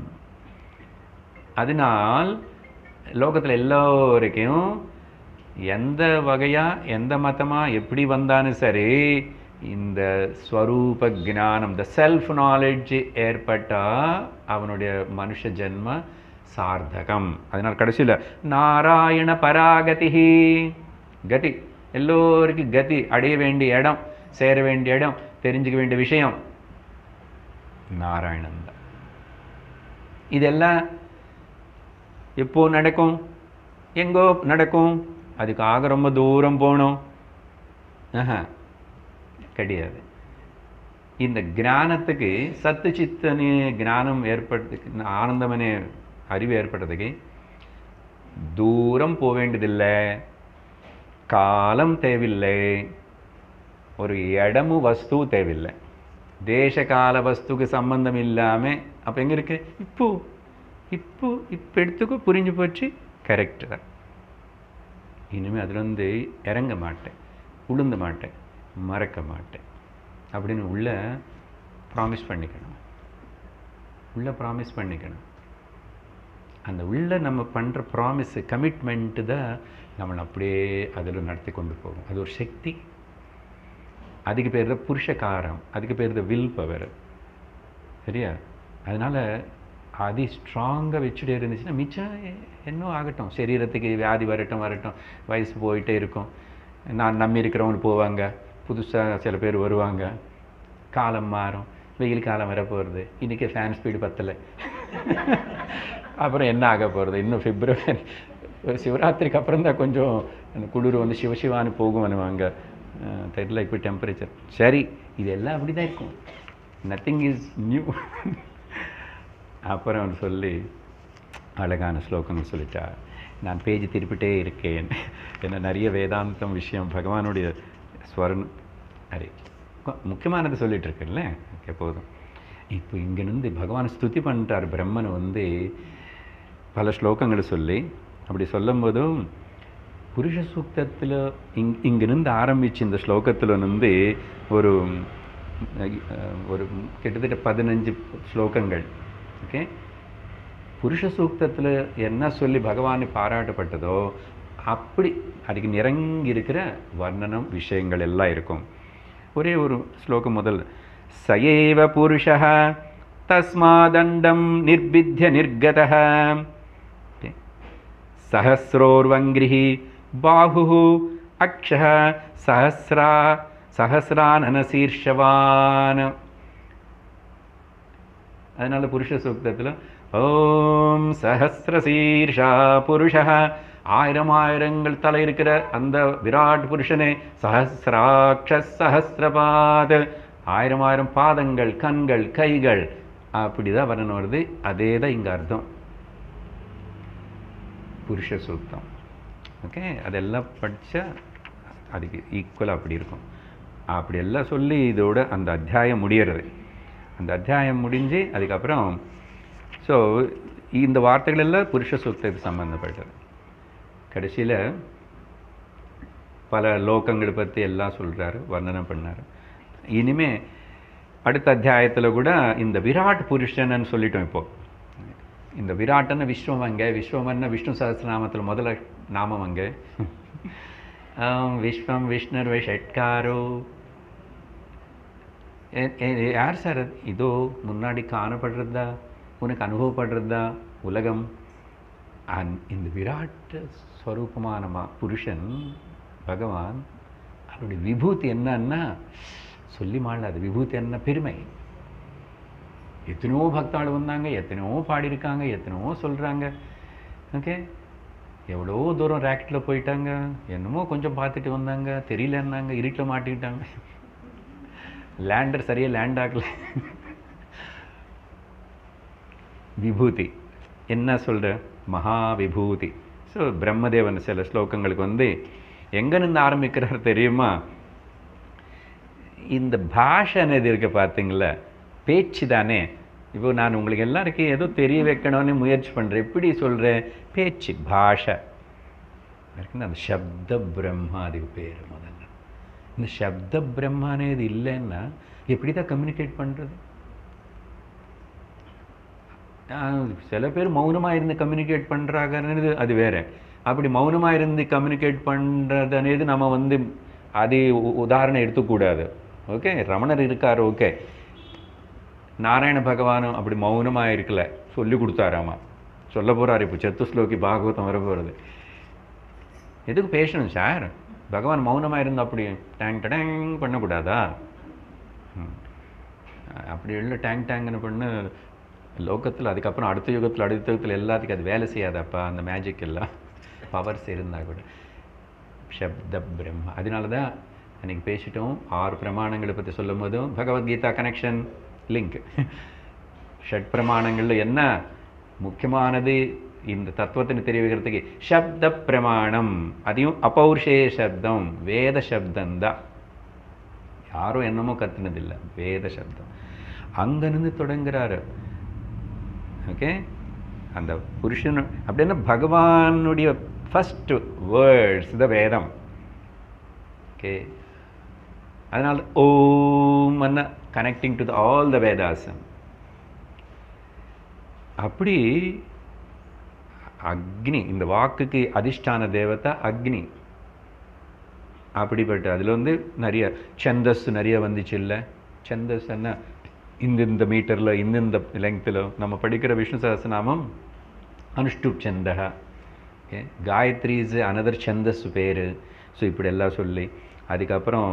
அதனால் லோகத்தில் எல்லோருக்கும் எந்த வகையாக எந்த மதமாக எப்படி வந்தாலும் சரி, இந்த ஸ்வரூப ஞானம், த செல்ஃப் நாலேஜ் ஏற்பட்டால் அவனுடைய மனுஷ ஜென்ம சார்த்தகம். அதனால் கடைசியில் நாராயண பராகதி. கதி எல்லோருக்கும் கதி, அடைய வேண்டிய இடம், சேர வேண்டிய இடம், தெரிஞ்சுக்க வேண்டிய விஷயம் நாராயணன் தான். இதெல்லாம் எப்போ நடக்கும்? எங்கோ நடக்கும். அதுக்காக ரொம்ப தூரம் போகணும் ஆஹா கிடையாது. இந்த ஞானத்துக்கு சத்து சித்தனே ஞானம் ஏற்படுறதுக்கு, ஆனந்தமனே அறிவு ஏற்படுறதுக்கு தூரம் போக வேண்டியதில்லை, காலம் தேவையில்லை, ஒரு இடமும் வஸ்து தேவையில்லை, தேச கால வஸ்துக்கு சம்பந்தம் இல்லாமல். அப்போ எங்கே இருக்கு? இப்போ இப்போ இப்போ எடுத்துக்கோ, புரிஞ்சு போச்சு, கரெக்டு தான். இனிமேல் அதுலேருந்து இறங்க மாட்டேன், உளுந்த மாட்டேன், மறக்க மாட்டேன் அப்படின்னு உள்ள ப்ராமிஸ் பண்ணிக்கணும். உள்ள ப்ராமிஸ் பண்ணிக்கணும். அந்த உள்ள நம்ம பண்ணுற ப்ராமிஸு, கமிட்மெண்ட்டு தான் நம்மளை அப்படியே அதில் நடத்தி கொண்டு போகும். அது ஒரு சக்தி. அதுக்கு பேர் தான் புருஷகாரம், அதுக்கு பேர் தான் வில் பவர். சரியா? அதனால் அது ஸ்ட்ராங்காக வச்சுட்டே இருந்துச்சுன்னா மிச்சம் இன்னும் ஆகட்டும். சரீரத்துக்கு வியாதி வரட்டும் வரட்டும், வயசு போயிட்டே இருக்கும். நான் நம்பி இருக்கிறவங்க போவாங்க, புதுசாக சில பேர் வருவாங்க, காலம் மாறும், வெயில் காலம் வர போகிறது. இன்றைக்கி ஃபேன் ஸ்பீடு பத்தலை, அப்புறம் என்ன ஆக போகிறது? இன்னும் பிப்ரவரி சிவராத்திரிக்கு அப்புறம் தான் கொஞ்சம் குளிர் வந்து சிவசிவான்னு போகும் பண்ணுவாங்க. தெரியல இப்போ டெம்பரேச்சர். சரி, இதெல்லாம் அப்படி தான் இருக்கும். Nothing is new. அப்புறம் சொல்லி அழகான ஸ்லோகங்கள் சொல்லிட்டா. நான் பேஜ் திருப்பிட்டே இருக்கேன். ஏன்னா நிறைய வேதாந்தம் விஷயம், பகவானுடைய ஸ்வரணம் நிறைய முக்கியமானது சொல்லிகிட்டு இருக்கேன்ல எப்போதும். இப்போ இங்கேருந்து பகவான் ஸ்துதி பண்ணிட்டார். பிரம்மனை வந்து பல ஸ்லோகங்களை சொல்லி அப்படி சொல்லும்போதும் புருஷ சூக்தத்தில் இங் இங்கிருந்து ஆரம்பித்து இந்த ஸ்லோகத்தில் வந்து ஒரு ஒரு கிட்டத்தட்ட பதினஞ்சு ஸ்லோகங்கள். ஓகே, புருஷ சூக்தத்தில் என்ன சொல்லி பகவானை பாராட்டப்பட்டதோ அப்படி அதுக்கு நிறங்கி இருக்கிற வர்ணனம் விஷயங்கள் எல்லாம் இருக்கும். ஒரே ஒரு ஸ்லோகம் முதல். சயேவ புருஷः தஸ்மாதண்டம் நிர்பித்ய நிர்கதः. சஹஸ்ரோர்வங்கிரிஹி பாஹுஹு அக்ஷஹ சஹஸ்ரா சஹஸ்ரானன சீர்ஷவான். அதனால புருஷ சூக்தத்தில் ஓம் சஹஸ்ரசீர்ஷா புருஷः, ஆயிரம் ஆயிரங்கள் தலை இருக்கிற அந்த விராட் புருஷனே, சஹஸ்ராட்ச சஹஸ்ரபாத், ஆயிரம் ஆயிரம் பாதங்கள், கண்கள், கைகள், அப்படிதான் வரணும் வருது. அதே தான் இங்கே அர்த்தம் புருஷ சூக்தம். ஓகே, அதெல்லாம் படித்தா அதுக்கு ஈக்குவலாக அப்படி இருக்கும். அப்படி எல்லாம் சொல்லி இதோட அந்த அத்தியாயம் முடியறது. அந்த அத்தியாயம் முடிஞ்சு அதுக்கப்புறம் ஸோ இந்த வார்த்தைகள் எல்லாம் புருஷ சூக்தத்துக்கு சம்மந்தப்பட்டது. கடைசியில் பல லோகங்களை பற்றி எல்லாம் சொல்கிறாரு, வர்ணனை பண்ணார். இனிமே அடுத்த அத்தியாயத்தில் கூட இந்த விராட் புருஷன்னு சொல்லிட்டோம். இப்போது இந்த விராட்னு விஸ்வம் அங்கே, விஸ்வம்னா விஷ்ணு சஹஸ்ரநாமத்தில் முதல்ல நாமம் அங்கே. விஸ்வம் விஷ்ணுர்வை ஷட்காரோ, யார் சார் இதோ முன்னாடி காணப்படுறதா, உனக்கு அனுபவப்படுறதா உலகம்? இந்த விராட் ஸ்வரூபமான புருஷன் பகவான், அவருடைய விபூதி என்னன்னா சொல்லி மாளாது. விபூதி என்ன பெருமை. எத்தனையோ பக்தாள் வந்தாங்க, எத்தனையோ பாடியிருக்காங்க, எத்தனையோ சொல்கிறாங்க. ஓகே, எவ்வளோ தூரம் ராக்கெட்டில் போயிட்டாங்க, என்னமோ கொஞ்சம் பார்த்துட்டு வந்தாங்க, தெரியலன்னாங்க, இருட்டில் மாட்டிக்கிட்டாங்க, லேண்டர் சரியாக லேண்ட் ஆகல. விபூதி என்ன சொல்கிற? மகா விபூதி. ஸோ பிரம்மதேவன் சில ஸ்லோகங்களுக்கு வந்து எங்கே நின்று ஆரம்பிக்கிறார் தெரியுமா? இந்த பாஷைன்னு இருக்க பார்த்தீங்களா, பேச்சு தானே. இப்போ நான் உங்களுக்கு எல்லாருக்கும் ஏதோ தெரிய வைக்கணும்னு முயற்சி பண்ணுறேன். எப்படி சொல்கிறேன்? பேச்சு, பாஷை. அந்த சப்த பிரம்மா அதுக்கு பேர். முதல்ல இந்த சப்த பிரம்மானே இது இல்லைன்னா எப்படி தான் கம்யூனிகேட் பண்ணுறது? சில பேர் மௌனமாக இருந்து கம்யூனிகேட் பண்ணுறாங்கன்னு அது வேறு. அப்படி மௌனமாக இருந்து கம்யூனிகேட் பண்ணுறதுனேது நம்ம வந்து அது உதாரணம் எடுத்துக்கூடாது. ஓகே, ரமணர் இருக்கார், ஓகே. நாராயண பகவானும் அப்படி மௌனமாக இருக்கல, சொல்லி கொடுத்தாராமா, சொல்ல போகிறார். இப்போ சத்துஸ்லோகி பாகவதம் வர போகிறது. எதுக்கு பேசணும் சார்? பகவான் மௌனமாக இருந்து அப்படி டேங் டேங் பண்ணக்கூடாதா? அப்படி இல்லை டேங் டேங்க்னு பண்ணு லோகத்தில். அதுக்கப்புறம் அடுத்த யுகத்தில் அடுத்த யுகத்தில் எல்லாத்துக்கும் அது வேலை செய்யாதப்பா, அந்த மேஜிக் எல்லாம் பவர்ஸ் இருந்தால் கூட. சப்த பிரம்மா. அதனால தான் அன்றைக்கி பேசிட்டோம். ஆறு பிரமாணங்களை பற்றி சொல்லும் போதும் பகவத்கீதா கனெக்ஷன் லிங்க். ஷட் பிரமாணங்களில் என்ன முக்கியமானது இந்த தத்துவத்தின் தெரிய வைக்கிறதுக்கு? சப்த பிரமாணம். அதையும் அபௌருஷே சப்தம், வேத சப்தந்தான். யாரும் என்னமோ கற்றுனதில்லை, வேத சப்தம். அங்கேருந்து தொடங்குறாரு. ஓகே, அந்த புருஷன் அப்படின்னா பகவானுடைய ஃபஸ்ட் வேர்ட்ஸ் த வேதம். ஓகே, அதனால் ஓம் அண்ணா connecting to the all the வேதாசம். அப்படி அக்னி, இந்த வாக்குக்கு அதிஷ்டான தேவதா அக்னி. அப்படிப்பட்ட அதில் வந்து நிறைய சந்தஸ் நிறைய வந்துச்சு இல்லை? சந்தஸ் என்ன? இந்த இந்த மீட்டரில் இந்தந்த லெங்க்த்தில் நம்ம படிக்கிற விஷ்ணு சஹஸ்ரநாமம் அனுஷ்டுப் சந்தக. ஓகே, காயத்ரி இஸ் அனதர் சந்தஸ் பேர். ஸோ இப்படி எல்லாம் சொல்லி அதுக்கப்புறம்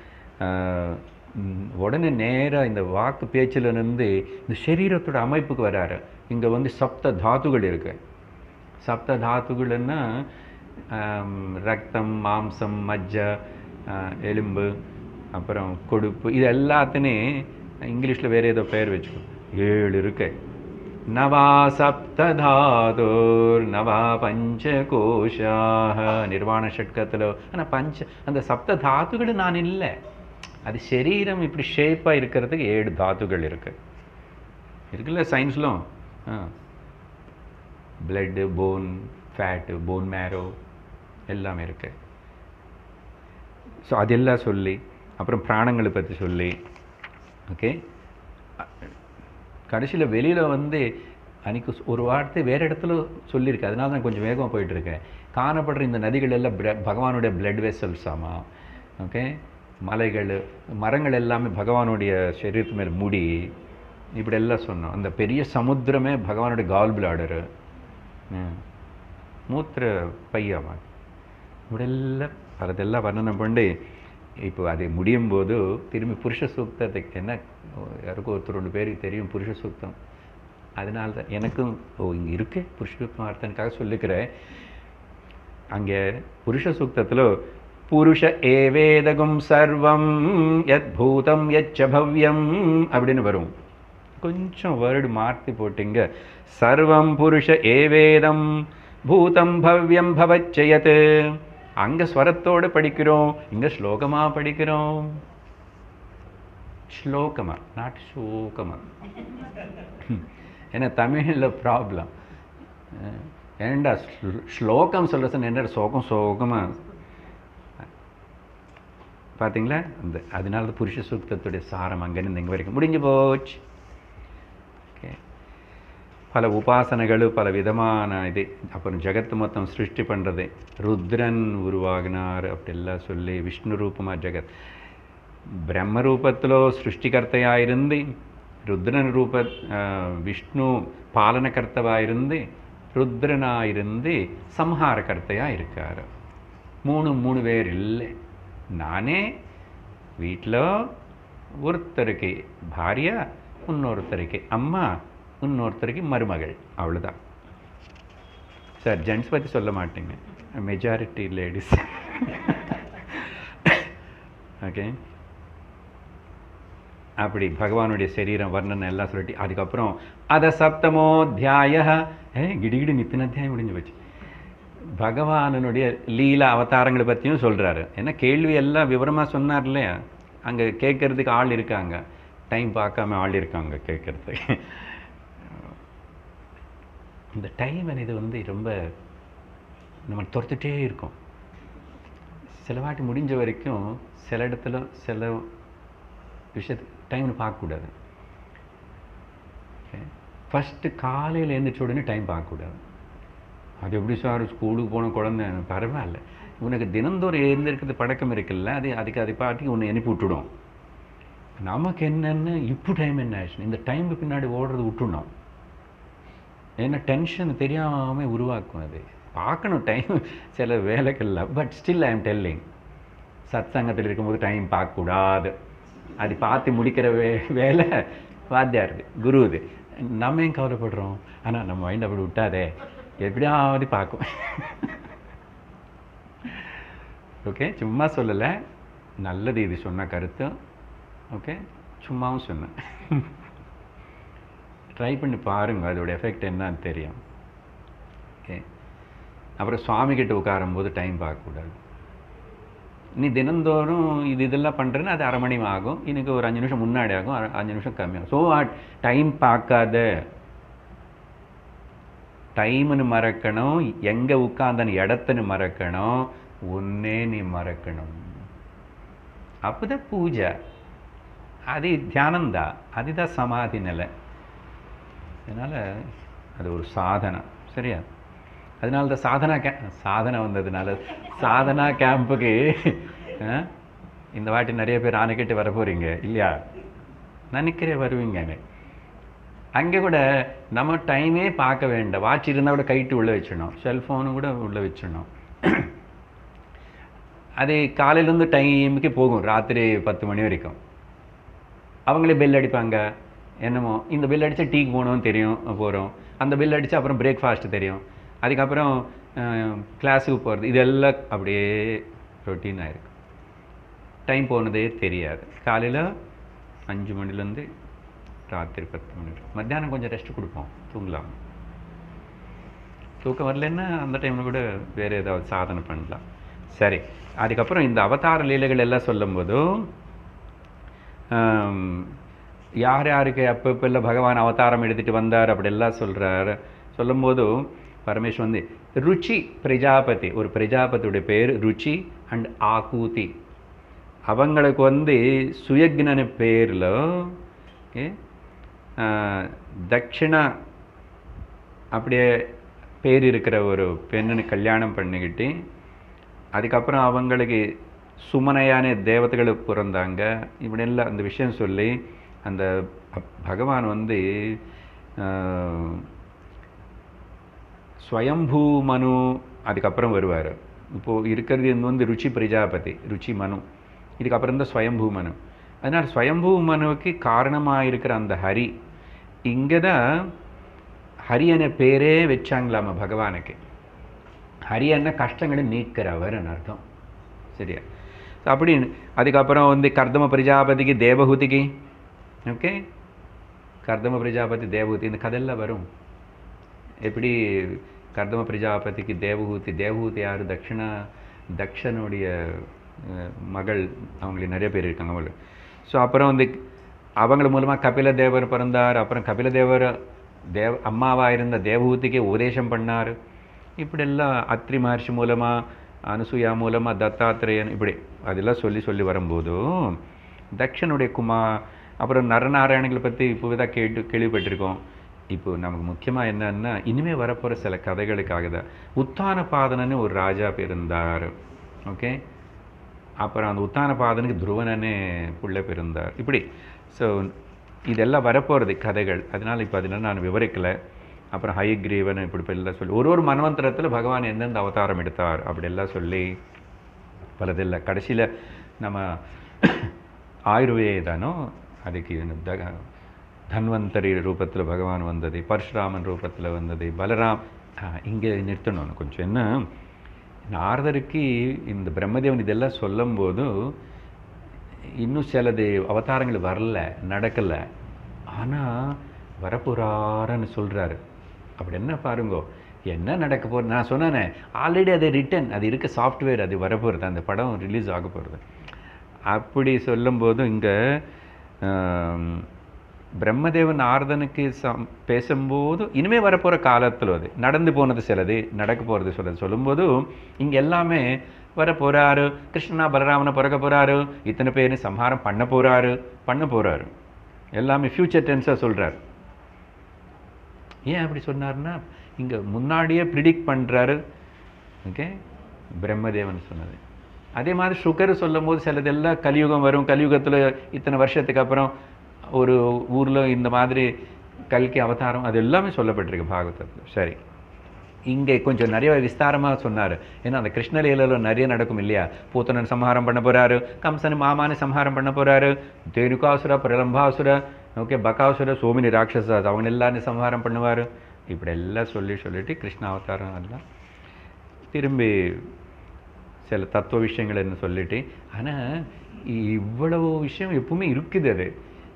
உடனே நேராக இந்த வாக்கு பேச்சில் இருந்து இந்த சரீரத்தோட அமைப்புக்கு வராரு. இங்கே வந்து சப்த தாத்துகள் இருக்கு. சப்த தாத்துகள்னா ரத்தம், மாம்சம், மஜ்ஜ, எலும்பு, அப்புறம் கொழுப்பு, இது எல்லாத்தையுமே இங்கிலீஷில் வேறு ஏதோ பெயர் வச்சுக்கோ. ஏழு இருக்கு. நவா சப்ததாதோர் நவா பஞ்சகோஷாக நிர்வாண ஷட்கத்தில். ஆனால் பஞ்ச அந்த சப்த தாத்துகள் நான் இல்லை. அது சரீரம் இப்படி ஷேப்பாக இருக்கிறதுக்கு ஏழு தாத்துகள் இருக்கு இருக்குல்ல சயின்ஸ்லும். Blood, bone, fat, bone marrow எல்லாமே இருக்கு. ஸோ அதெல்லாம் சொல்லி அப்புறம் பிராணங்களை பற்றி சொல்லி, ஓகே, கடைசியில் வெளியில் வந்து அன்றைக்கி ஒரு வார்த்தை வேறு இடத்துல சொல்லியிருக்கு. அதனால தான் கொஞ்சம் வேகமாக போயிட்டுருக்கேன். காணப்படுற இந்த நதிகள் எல்லாம் பகவானுடைய பிளட் வெசல்ஸ். ஆமாம், ஓகே. மலைகள், மரங்கள் எல்லாமே பகவானுடைய சரீரத்து மேல் முடி, இப்படி எல்லாம் சொன்னோம். அந்த பெரிய சமுத்திரமே பகவானுடைய கால் பிளாடரு. மூத்திர பையா மாதிரி இப்படியெல்லாம் அதெல்லாம் வர்ணனை பண்ணி இப்போ அது முடியும் போது திரும்பி புருஷ சூக்தத்துக்கு என்ன யாருக்கும் ஒருத்தர் ரெண்டு பேருக்கு தெரியும் புருஷ சூக்தம். அதனால தான் எனக்கும் ஓ இங்கே இருக்கு புருஷ சூக்தம் அர்த்தனுக்காக சொல்லிக்கிறேன். அங்கே புருஷ சூக்தத்தில் புருஷ ஏவேதகம் சர்வம் யத் பூதம் யச்ச பவ்யம் அப்படின்னு வரும். கொஞ்சம் வேர்டு மாற்றி போட்டிங்க. சர்வம் புருஷ ஏவேதம் பூதம் பவ்யம் பவச்சயத். அங்கே ஸ்வரத்தோடு படிக்கிறோம், இங்கே ஸ்லோகமாக படிக்கிறோம். ஸ்லோகமாக நாட் சோகமாக. ஏன்னா தமிழில் ப்ராப்ளம். ஏண்டா ஸ்லோகம் சொல்கிறேன் என்ன சோகம் சோகமாக பார்த்தீங்களா? அந்த அதனால தான் புருஷ சூக்தத்துடைய சாரம் அங்கேருந்து இங்கே வரைக்கும் முடிஞ்சு போச்சு. ஓகே, பல உபாசனைகள் பல விதமான இது. அப்புறம் ஜெகத்து மொத்தம் சிருஷ்டி பண்ணுறது, ருத்ரன் உருவாகினார் அப்படிலாம் சொல்லி விஷ்ணு ரூபமாக ஜெகத். பிரம்ம ரூபத்தில் சிருஷ்டிகர்த்தையாக இருந்து ருத்ரன் ரூப விஷ்ணு பாலனகர்த்தவாக இருந்து ருத்ரனாக இருந்து சம்ஹாரகர்த்தையாக இருக்கார். மூணு மூணு பேர் இல்லை. நானே வீட்டில் ஒருத்தருக்கு பாரியா, இன்னொருத்தருக்கு அம்மா, இன்னொருத்தருக்கு மருமகள், அவ்வளோதான். சார் ஜென்ட்ஸ் பற்றி சொல்ல மாட்டேங்க, மெஜாரிட்டி லேடிஸ். ஓகே, அப்படி பகவானுடைய சரீரம் வர்ணனை எல்லாம் சொல்லிட்டு அதுக்கப்புறம் அத சப்தமோத்தியாய ஏ கிடிகிடி நித்தின அத்தியாயம் முடிஞ்சு போச்சு. பகவானுடைய லீலா அவதாரங்களை பற்றியும் சொல்கிறாரு. ஏன்னா கேள்வி எல்லாம் விவரமாக சொன்னார் இல்லையா, அங்கே கேட்கறதுக்கு ஆள் இருக்காங்க, டைம் பார்க்காம ஆள் இருக்காங்க கேட்கறதுக்கு. இந்த டைம் இது வந்து ரொம்ப நம்ம துரத்துட்டே இருக்கும். சில வாட்டி முடிஞ்ச வரைக்கும் சில இடத்துல சில விஷயத்துக்கு டைம்னு பார்க்கக்கூடாது. ஃபஸ்ட்டு காலையில் எழுந்திரிச்ச உடனே டைம் பார்க்கக்கூடாது. அது எப்படி சார் ஸ்கூலுக்கு போன குழந்தை பரவாயில்ல, உனக்கு தினந்தோறும் எழுந்திருக்கிறது பழக்கம் இருக்குல்ல, அது அதுக்கு அதை பாட்டுக்கு உன்னை அனுப்பி விட்டுடும். நமக்கு என்னென்னு இப்போ டைம் என்ன ஆச்சு, இந்த டைமுக்கு பின்னாடி ஓடுறது விட்டுணும். ஏன்னா டென்ஷன் தெரியாமல் உருவாக்கும். அது பார்க்கணும் டைம் சில வேலைகள்ல. But still I am telling, சத் சங்கத்தில் இருக்கும்போது டைம் பார்க்கக்கூடாது. அது பார்த்து முடிக்கிற வே வேலை வாத்தியாருது, குருவுது. நம்ம ஏன் கவலைப்படுறோம்? ஆனால் நம்ம மைண்ட் அப்படி விட்டாதே, எப்படியாவது பார்க்கும். ஓகே, சும்மா சொல்லலை, நல்லது இது சொன்ன கருத்து. ஓகே, சும்மாவும் சொன்னேன். ட்ரை பண்ணி பாருங்கள், அதோட எஃபெக்ட் என்னன்னு தெரியும். ஓகே, அப்புறம் சுவாமிகிட்ட உட்காரும்போது டைம் பார்க்கக்கூடாது. நீ தினந்தோறும் இது இதெல்லாம் பண்ணுறேன்னு அது அரை மணி ஆகும், எனக்கு ஒரு அஞ்சு நிமிஷம் முன்னாடி ஆகும், அஞ்சு நிமிஷம் கம்மியாகும். ஸோ டைம் பார்க்காத, டைம்னு மறக்கணும், எங்கே உட்கார்ந்தன்னு இடத்துன்னு மறக்கணும், ஒன்னே நீ மறக்கணும். அப்போதான் பூஜை, அது தியானம்தான், அதுதான் சமாதி நிலை. அதனால் அது ஒரு சாதனை, சரியா? அதனால தான் சாதனா கே சாதனை வந்ததுனால சாதனா கேம்புக்கு இந்த வாட்டி நிறைய பேர் ஆணைக்கிட்டு வர போகிறீங்க இல்லையா? நினைக்கிறே வருவீங்க. அங்கே கூட நம்ம டைமே பார்க்க வேண்டாம். வாட்ச் இருந்தால் கூட கைட்டு உள்ளே வச்சிடணும், செல்ஃபோனு கூட உள்ளே வச்சிடணும். அது காலையிலேருந்து டைமுக்கு போகும், ராத்திரி பத்து மணி வரைக்கும். அவங்களே பெல் அடிப்பாங்க, என்னமோ இந்த பெல் அடித்தா டீக்கு போகணும்னு தெரியும், போகிறோம். அந்த பெல் அடித்தா அப்புறம் பிரேக்ஃபாஸ்ட்டு தெரியும், அதுக்கப்புறம் கிளாஸுக்கு போகிறது. இதெல்லாம் அப்படியே ரொட்டீனாக இருக்குது. டைம் போனதே தெரியாது. காலையில் அஞ்சு மணிலேருந்து ராத்திரி பத்து மணி, மத்தியானம் கொஞ்சம் ரெஸ்ட் கொடுப்போம், தூங்கலாம். தூக்கம் வரலன்னா அந்த டைமில் கூட வேறு ஏதாவது சாதனை பண்ணலாம். சரி, அதுக்கப்புறம் இந்த அவதார லீலைகள் எல்லாம் சொல்லும்போதும் யார் யாருக்கு அப்பப்பெல்லாம் பகவான் அவதாரம் எடுத்துகிட்டு வந்தார் அப்படியெல்லாம் சொல்கிறார். சொல்லும்போதும் பரமேஸ்வர் வந்து ருச்சி பிரஜாபதி, ஒரு பிரஜாபதியுடைய பேர் ருச்சி அண்ட் ஆகூதி. அவங்களுக்கு வந்து சுயக்னன பேரில் தட்சிணா அப்படியே பேர் இருக்கிற ஒரு பெண்ணு கல்யாணம் பண்ணிக்கிட்டு, அதுக்கப்புறம் அவங்களுக்கு சுமனையான தேவதைகள் பிறந்தாங்க. இப்படியெல்லாம் அந்த விஷயம் சொல்லி அந்த பகவான் வந்து ஸ்வயம்பூ மனு அதுக்கப்புறம் வருவார். இப்போது இருக்கிறது வந்து ருச்சி பிரஜாபதி, ருச்சி மனு, இதுக்கப்புறம் தான் ஸ்வயம்பூ மனு. அதனால் ஸ்வயம்பூ மனுவுக்கு காரணமாக இருக்கிற அந்த ஹரி, இங்கே தான் ஹரி என பேரே வச்சாங்களாமா பகவானுக்கு. ஹரி என்ன கஷ்டங்களை நீக்கிறவர்னு அர்த்தம். சரியா? அப்படி அதுக்கப்புறம் வந்து கர்தம பிரஜாபதிக்கு தேவஹூதிக்கு, ஓகே, கர்தம பிரஜாபதி தேவஹூதி இந்த கதையெல்லாம் வரும். எப்படி கர்தம பிரஜாபதிக்கு தேவஹூதி, தேவஹூதி யார்? தக்ஷணா தக்ஷனுடைய மகள், அவங்களுக்கு நிறைய பேர் இருக்காங்க அவங்களுக்கு. ஸோ அப்புறம் வந்து அவங்கள மூலமாக கபில தேவர் பிறந்தார். அப்புறம் கபில தேவர் தேவ அம்மாவாக இருந்த தேவஹூதிக்கு உபதேசம் பண்ணார். இப்படியெல்லாம் அத்ரி மகர்ஷி மூலமாக, அனுசூயா மூலமாக, தத்தாத்திரேயன், இப்படி அதெல்லாம் சொல்லி சொல்லி வரும்போதும் தக்ஷனுடைய குமா, அப்புறம் நரநாராயணங்களை பற்றி இப்போ தான் கேட்டு கேள்விப்பட்டிருக்கோம். இப்போ நமக்கு முக்கியமாக என்னன்னா இனிமேல் வரப்போகிற சில கதைகளுக்காக தான். உத்தானபாதனன்னு ஒரு ராஜா பிறந்தார், ஓகே. அப்புறம் அந்த உத்தானபாதனுக்கு துருவனன்னு புள்ள பிறந்தார். இப்படி ஸோ இதெல்லாம் வரப்போகிறது கதைகள். அதனால் இப்போ அதனால நான் விவரிக்கலை. அப்புறம் ஹயக்ரீவன் இப்படி எல்லாம் சொல்லி ஒரு ஒரு மன்வந்தரத்தில் பகவான் எந்தெந்த அவதாரம் எடுத்தார் அப்படியெல்லாம் சொல்லி பலதில்லை. கடைசியில் நம்ம ஆயுர்வேதானோ அதுக்கு தன்வந்தரி ரூபத்தில் பகவான் வந்தது, பரசுராமன் ரூபத்தில் வந்தது, பலராம். இங்கே நிறுத்தணும் கொஞ்சம். என்ன நாரதருக்கு இந்த பிரம்மதேவன் இதெல்லாம் சொல்லும் போது இன்னும் சிலது அவதாரங்கள் வரல, நடக்கலை, ஆனால் வரப்போறாருன்னு சொல்கிறாரு. அப்படி என்ன பாருங்கோ, என்ன நடக்க போகிறது? நான் சொன்னேனே ஆல்ரெடி அது ரிட்டன், அது இருக்க சாஃப்ட்வேர், அது வரப்போகிறது, அந்த படம் ரிலீஸ் ஆக போகிறது. அப்படி சொல்லும்போது இங்கே பிரம்மதேவன் நாரதனுக்கு சம் பேசும்போது இனிமேல் வரப்போகிற காலத்தில் அது நடந்து போனது சிலது, நடக்க போகிறது சிலது சொல்லும்போது இங்கே எல்லாமே வர போகிறாரு, கிருஷ்ணனா பலராமனை பிறக்க போகிறாரு, இத்தனை பேர் சம்ஹாரம் பண்ண போகிறாரு பண்ண போகிறாரு எல்லாமே ஃப்யூச்சர் டென்ஸாக சொல்கிறார். ஏன் அப்படி சொன்னார்னா இங்கே முன்னாடியே ப்ரிடிக்ட் பண்ணுறாரு, ஓகே, பிரம்மதேவன் சொன்னது. அதே மாதிரி சுகர் சொல்லும் போது சிலதெல்லாம் கலியுகம் வரும், கலியுகத்தில் இத்தனை வருஷத்துக்கு அப்புறம் ஒரு ஊரில் இந்த மாதிரி கல்கி அவதாரம், அது எல்லாமே சொல்லப்பட்டிருக்கு பாகவதத்தில். சரி, இங்கே கொஞ்சம் நிறைய விஸ்தாரமாக சொன்னார். ஏன்னா அந்த கிருஷ்ணலீலையில் நிறைய நடக்கும் இல்லையா? பூத்தனன் சம்ஹாரம் பண்ண போகிறாரு, கம்சன் மாமானு சம்ஹாரம் பண்ண போகிறாரு, தேனுகாசுர, பிரலம்பாசுர, ஓகே, பகாசுர, சோமினி ராட்சசா, அவங்க எல்லாரும் சம்ஹாரம் பண்ணுவார். இப்படி எல்லாம் சொல்லி சொல்லிட்டு கிருஷ்ண அவதாரம் எல்லாம் திரும்பி சில தத்துவ விஷயங்கள் என்ன சொல்லிட்டு, ஆனால் இவ்வளவு விஷயம் எப்பவுமே இருக்குது. அது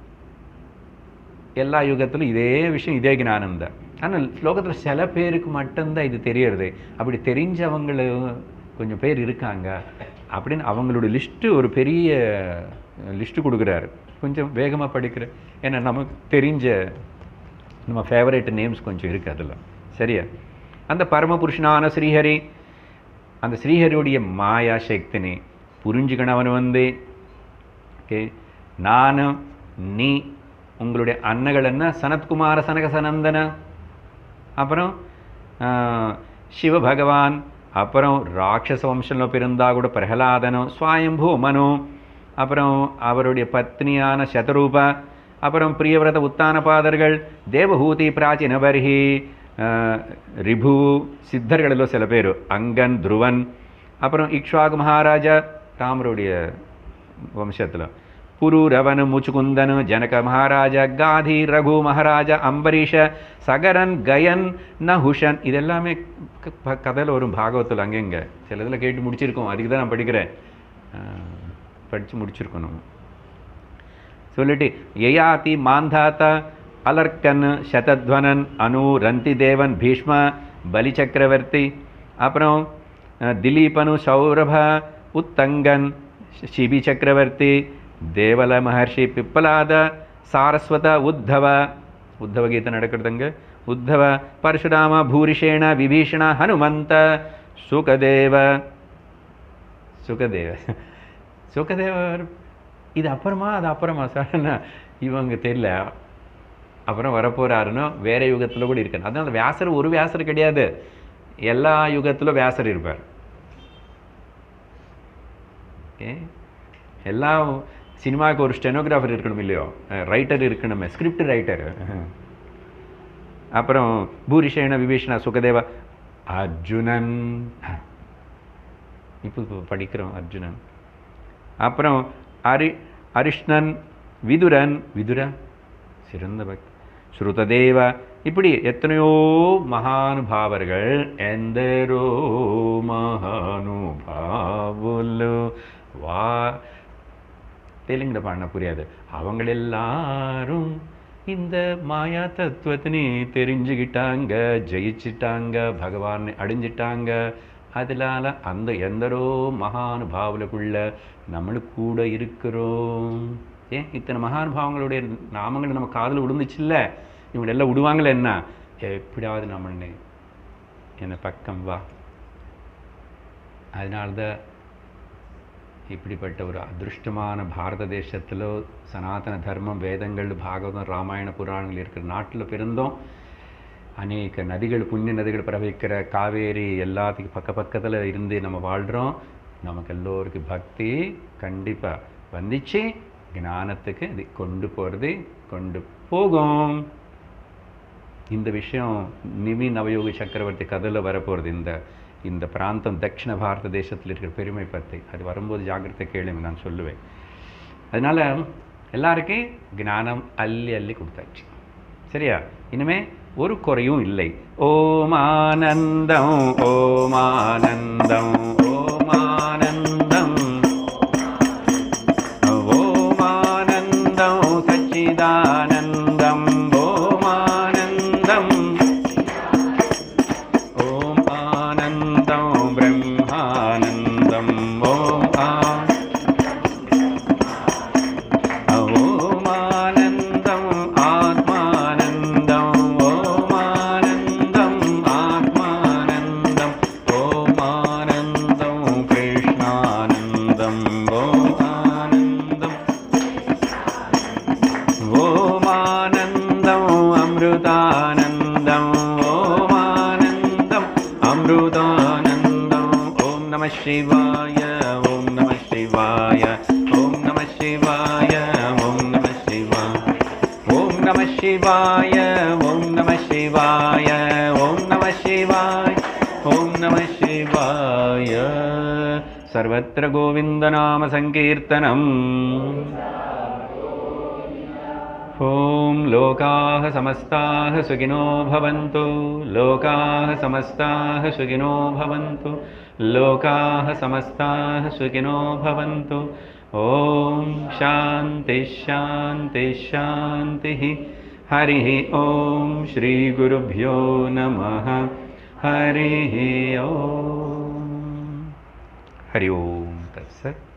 எல்லா யுகத்திலும் இதே விஷயம், இதே ஞானம் தான். ஆனால் ஸ்லோகத்தில் சில பேருக்கு மட்டும்தான் இது தெரியறது. அப்படி தெரிஞ்சவங்களும் கொஞ்சம் பேர் இருக்காங்க அப்படின்னு அவங்களோட லிஸ்ட்டு ஒரு பெரிய லிஸ்ட்டு கொடுக்குறாரு. கொஞ்சம் வேகமாக படிக்கிறேன், ஏன்னா நமக்கு தெரிஞ்ச நம்ம ஃபேவரேட் நேம்ஸ் கொஞ்சம் இருக்குது அதில். சரியா? அந்த பரமபுருஷனான ஸ்ரீஹரி, அந்த ஸ்ரீஹரியுடைய மாயா சக்தினி புரிஞ்சுக்கணவன் வந்து, ஓகே, நானும் நீ உங்களுடைய அன்னகள் என்ன சனத்குமார சனக சனந்தன, அப்புறம் சிவபகவான், அப்புறம் ராட்சச வம்சத்தில் பிறந்தா கூட பிரகலாதனும், ஸ்வயம்பூ மனு, அப்புறம் அவருடைய பத்னியான சதரூபா, அப்புறம் பிரியவிரத உத்தானபாதர்கள், தேவஹூதி, பிராச்சீன பர்ஹி, ரிபு, சித்தர்களில் சில பேர், அங்கன், துருவன், அப்புறம் இக்ஷ்வாகு மகாராஜா ராமருடைய வம்சத்தில், புரு, ரவனு, முச்சுகுந்தனு, ஜனக மகாராஜா, காதி, ரகு மகாராஜா, அம்பரீஷ, சகரன், கயன், நஹுஷன், இதெல்லாமே கதையில் வரும் பாகவத்தில். அங்கெங்க சில இதில் கேட்டு முடிச்சிருக்கோம், அதுக்கு தான் நான் படிக்கிறேன், படித்து முடிச்சிருக்கோம் நம்ம. சொல்லிட்டு யயாதி, மாந்தாத்தா, அலர்கன், சதத்வனன், அனு, ரந்தி தேவன், பீஷ்ம, பலி சக்கரவர்த்தி, அப்புறம் திலீபனு, சௌரப, உத்தங்கன், சிபி சக்கரவர்த்தி, தேவல மகர்ஷி, பிப்பலாத, சாரஸ்வத, உத்தவ, உத்தவ கீதை நடக்கிறதுங்க, உத்தவ, பரசுராம, பூரிஷேண, விபீஷண, ஹனுமந்த, சுகதேவ, சுகதேவ சுகதேவர் இது அப்புறமா அது அப்புறமா சார்னா இவங்க தெரியல, அப்புறம் வரப்போகிறாருன்னு வேற யுகத்தில் கூட இருக்காரு. அதனால வியாசர் ஒரு வியாசர் கிடையாது, எல்லா யுகத்திலும் வியாசர் இருப்பார். ஏ எல்லா சினிமாவுக்கு ஒரு ஸ்டெனோகிராஃபர் இருக்கணும் இல்லையோ, ரைட்டர் இருக்கணுமே, ஸ்கிரிப்ட் ரைட்டர். அப்புறம் பூரிஷேன, விபீஷண, சுகதேவ, அர்ஜுனன். இப்போ இப்போ படிக்கிறோம் அர்ஜுனன். அப்புறம் அரி அரிஷ்ணன், விதுரன், விதுர சிறந்த பக்தி, ஸ்ருததேவ, இப்படி எத்தனையோ மகானுபாவர்கள், எந்தரோ மகானுபாவுலு வா தெலுங்குல பாடின புரியாது, அவங்களெல்லாரும் இந்த மாயா தத்துவத்தினே தெரிஞ்சுக்கிட்டாங்க, ஜெயிச்சிட்டாங்க, பகவான் அடைஞ்சிட்டாங்க. அதனால அந்த எந்தரோ மகானுபாவுலக்குள்ள நம்மளுக்கு கூட இருக்கிறோம். ஏன் இத்தனை மகானுபாவங்களுடைய நாமங்கள் நம்ம காதில் விழுந்துச்சுல்ல, இவங்களெல்லாம் விடுவாங்களே என்ன, எப்படியாவது நம்மளே என்ன பக்கம் வா. அதனால்தான் இப்படிப்பட்ட ஒரு அதிருஷ்டமான பாரத தேசத்தில் சனாதன தர்மம், வேதங்கள், பாகவதம், ராமாயண புராணங்கள் இருக்கிற நாட்டில் பிறந்தோம். அநேக நதிகள், புண்ணிய நதிகள் பிரவகிக்கிற காவேரி எல்லாத்துக்கும் பக்க பக்கத்தில் இருந்து நம்ம வாழ்கிறோம். நமக்கு எல்லோருக்கும் பக்தி கண்டிப்பாக வந்துச்சு. ஞானத்துக்கு இது கொண்டு போகிறது, கொண்டு போகும். இந்த விஷயம் நிமி நவயோகி சக்கரவர்த்தி கதையில் வரப்போகிறது. இந்த இந்த பிராந்தம் தட்சிண பாரத தேசத்தில் இருக்கிற பெருமை பற்றி அது வரும்போது ஜாகிரதை கேளுங்க, நான் சொல்லுவேன். அதனால் எல்லாருக்கும் ஞானம் அள்ளி அள்ளி கொடுத்தாச்சு. சரியா? இனிமே ஒரு குறையும் இல்லை. ஓம் ஆனந்தம், ஓம் ஆனந்தம், ஓம் ஆனந்தம், ஓம் ஆனந்தம் சச்சிதானந்தம், ஓம் ஆனந்தம், ஓம் ஆனந்தம் பிரம்மானந்தம், ஓம் ஓம் ஆனந்தம் ஆத்மானந்தம், ஓம் ஆனந்தம் ஆத்மானந்தம், ஓம் ஆனந்தம் கிருஷ்ணானந்தம், ஓம் ஆனந்தம், ஓம் ஆனந்தம் அமிர்தானந்தம், ஓம் ஆனந்தம் அமிர்தானந்தம். ஓம் நம சிவாய, ஓம் நம சிவாய, ஓம் நம சிவாய, ஓம் நம சிவாய, ஓம் நம சிவாய, ஓம் நம சிவாய, ஓம் நம சிவாய, ஓம் நம சிவாய. சர்வத்திர கோவிந்த நாம சங்கீர்த்தனம். ஓம் லோகாः समस्ताः सुखिनो भवन्तु, लोकाः समस्ताः सुखिनो भवन्तु, लोकाः समस्ताः सुखिनो भवन्तु. ओम शांति शांति शांतिः. हरिः ओम श्री गुरुभ्यो नमः. हरिः ओम. हरि ओम तत्सत्.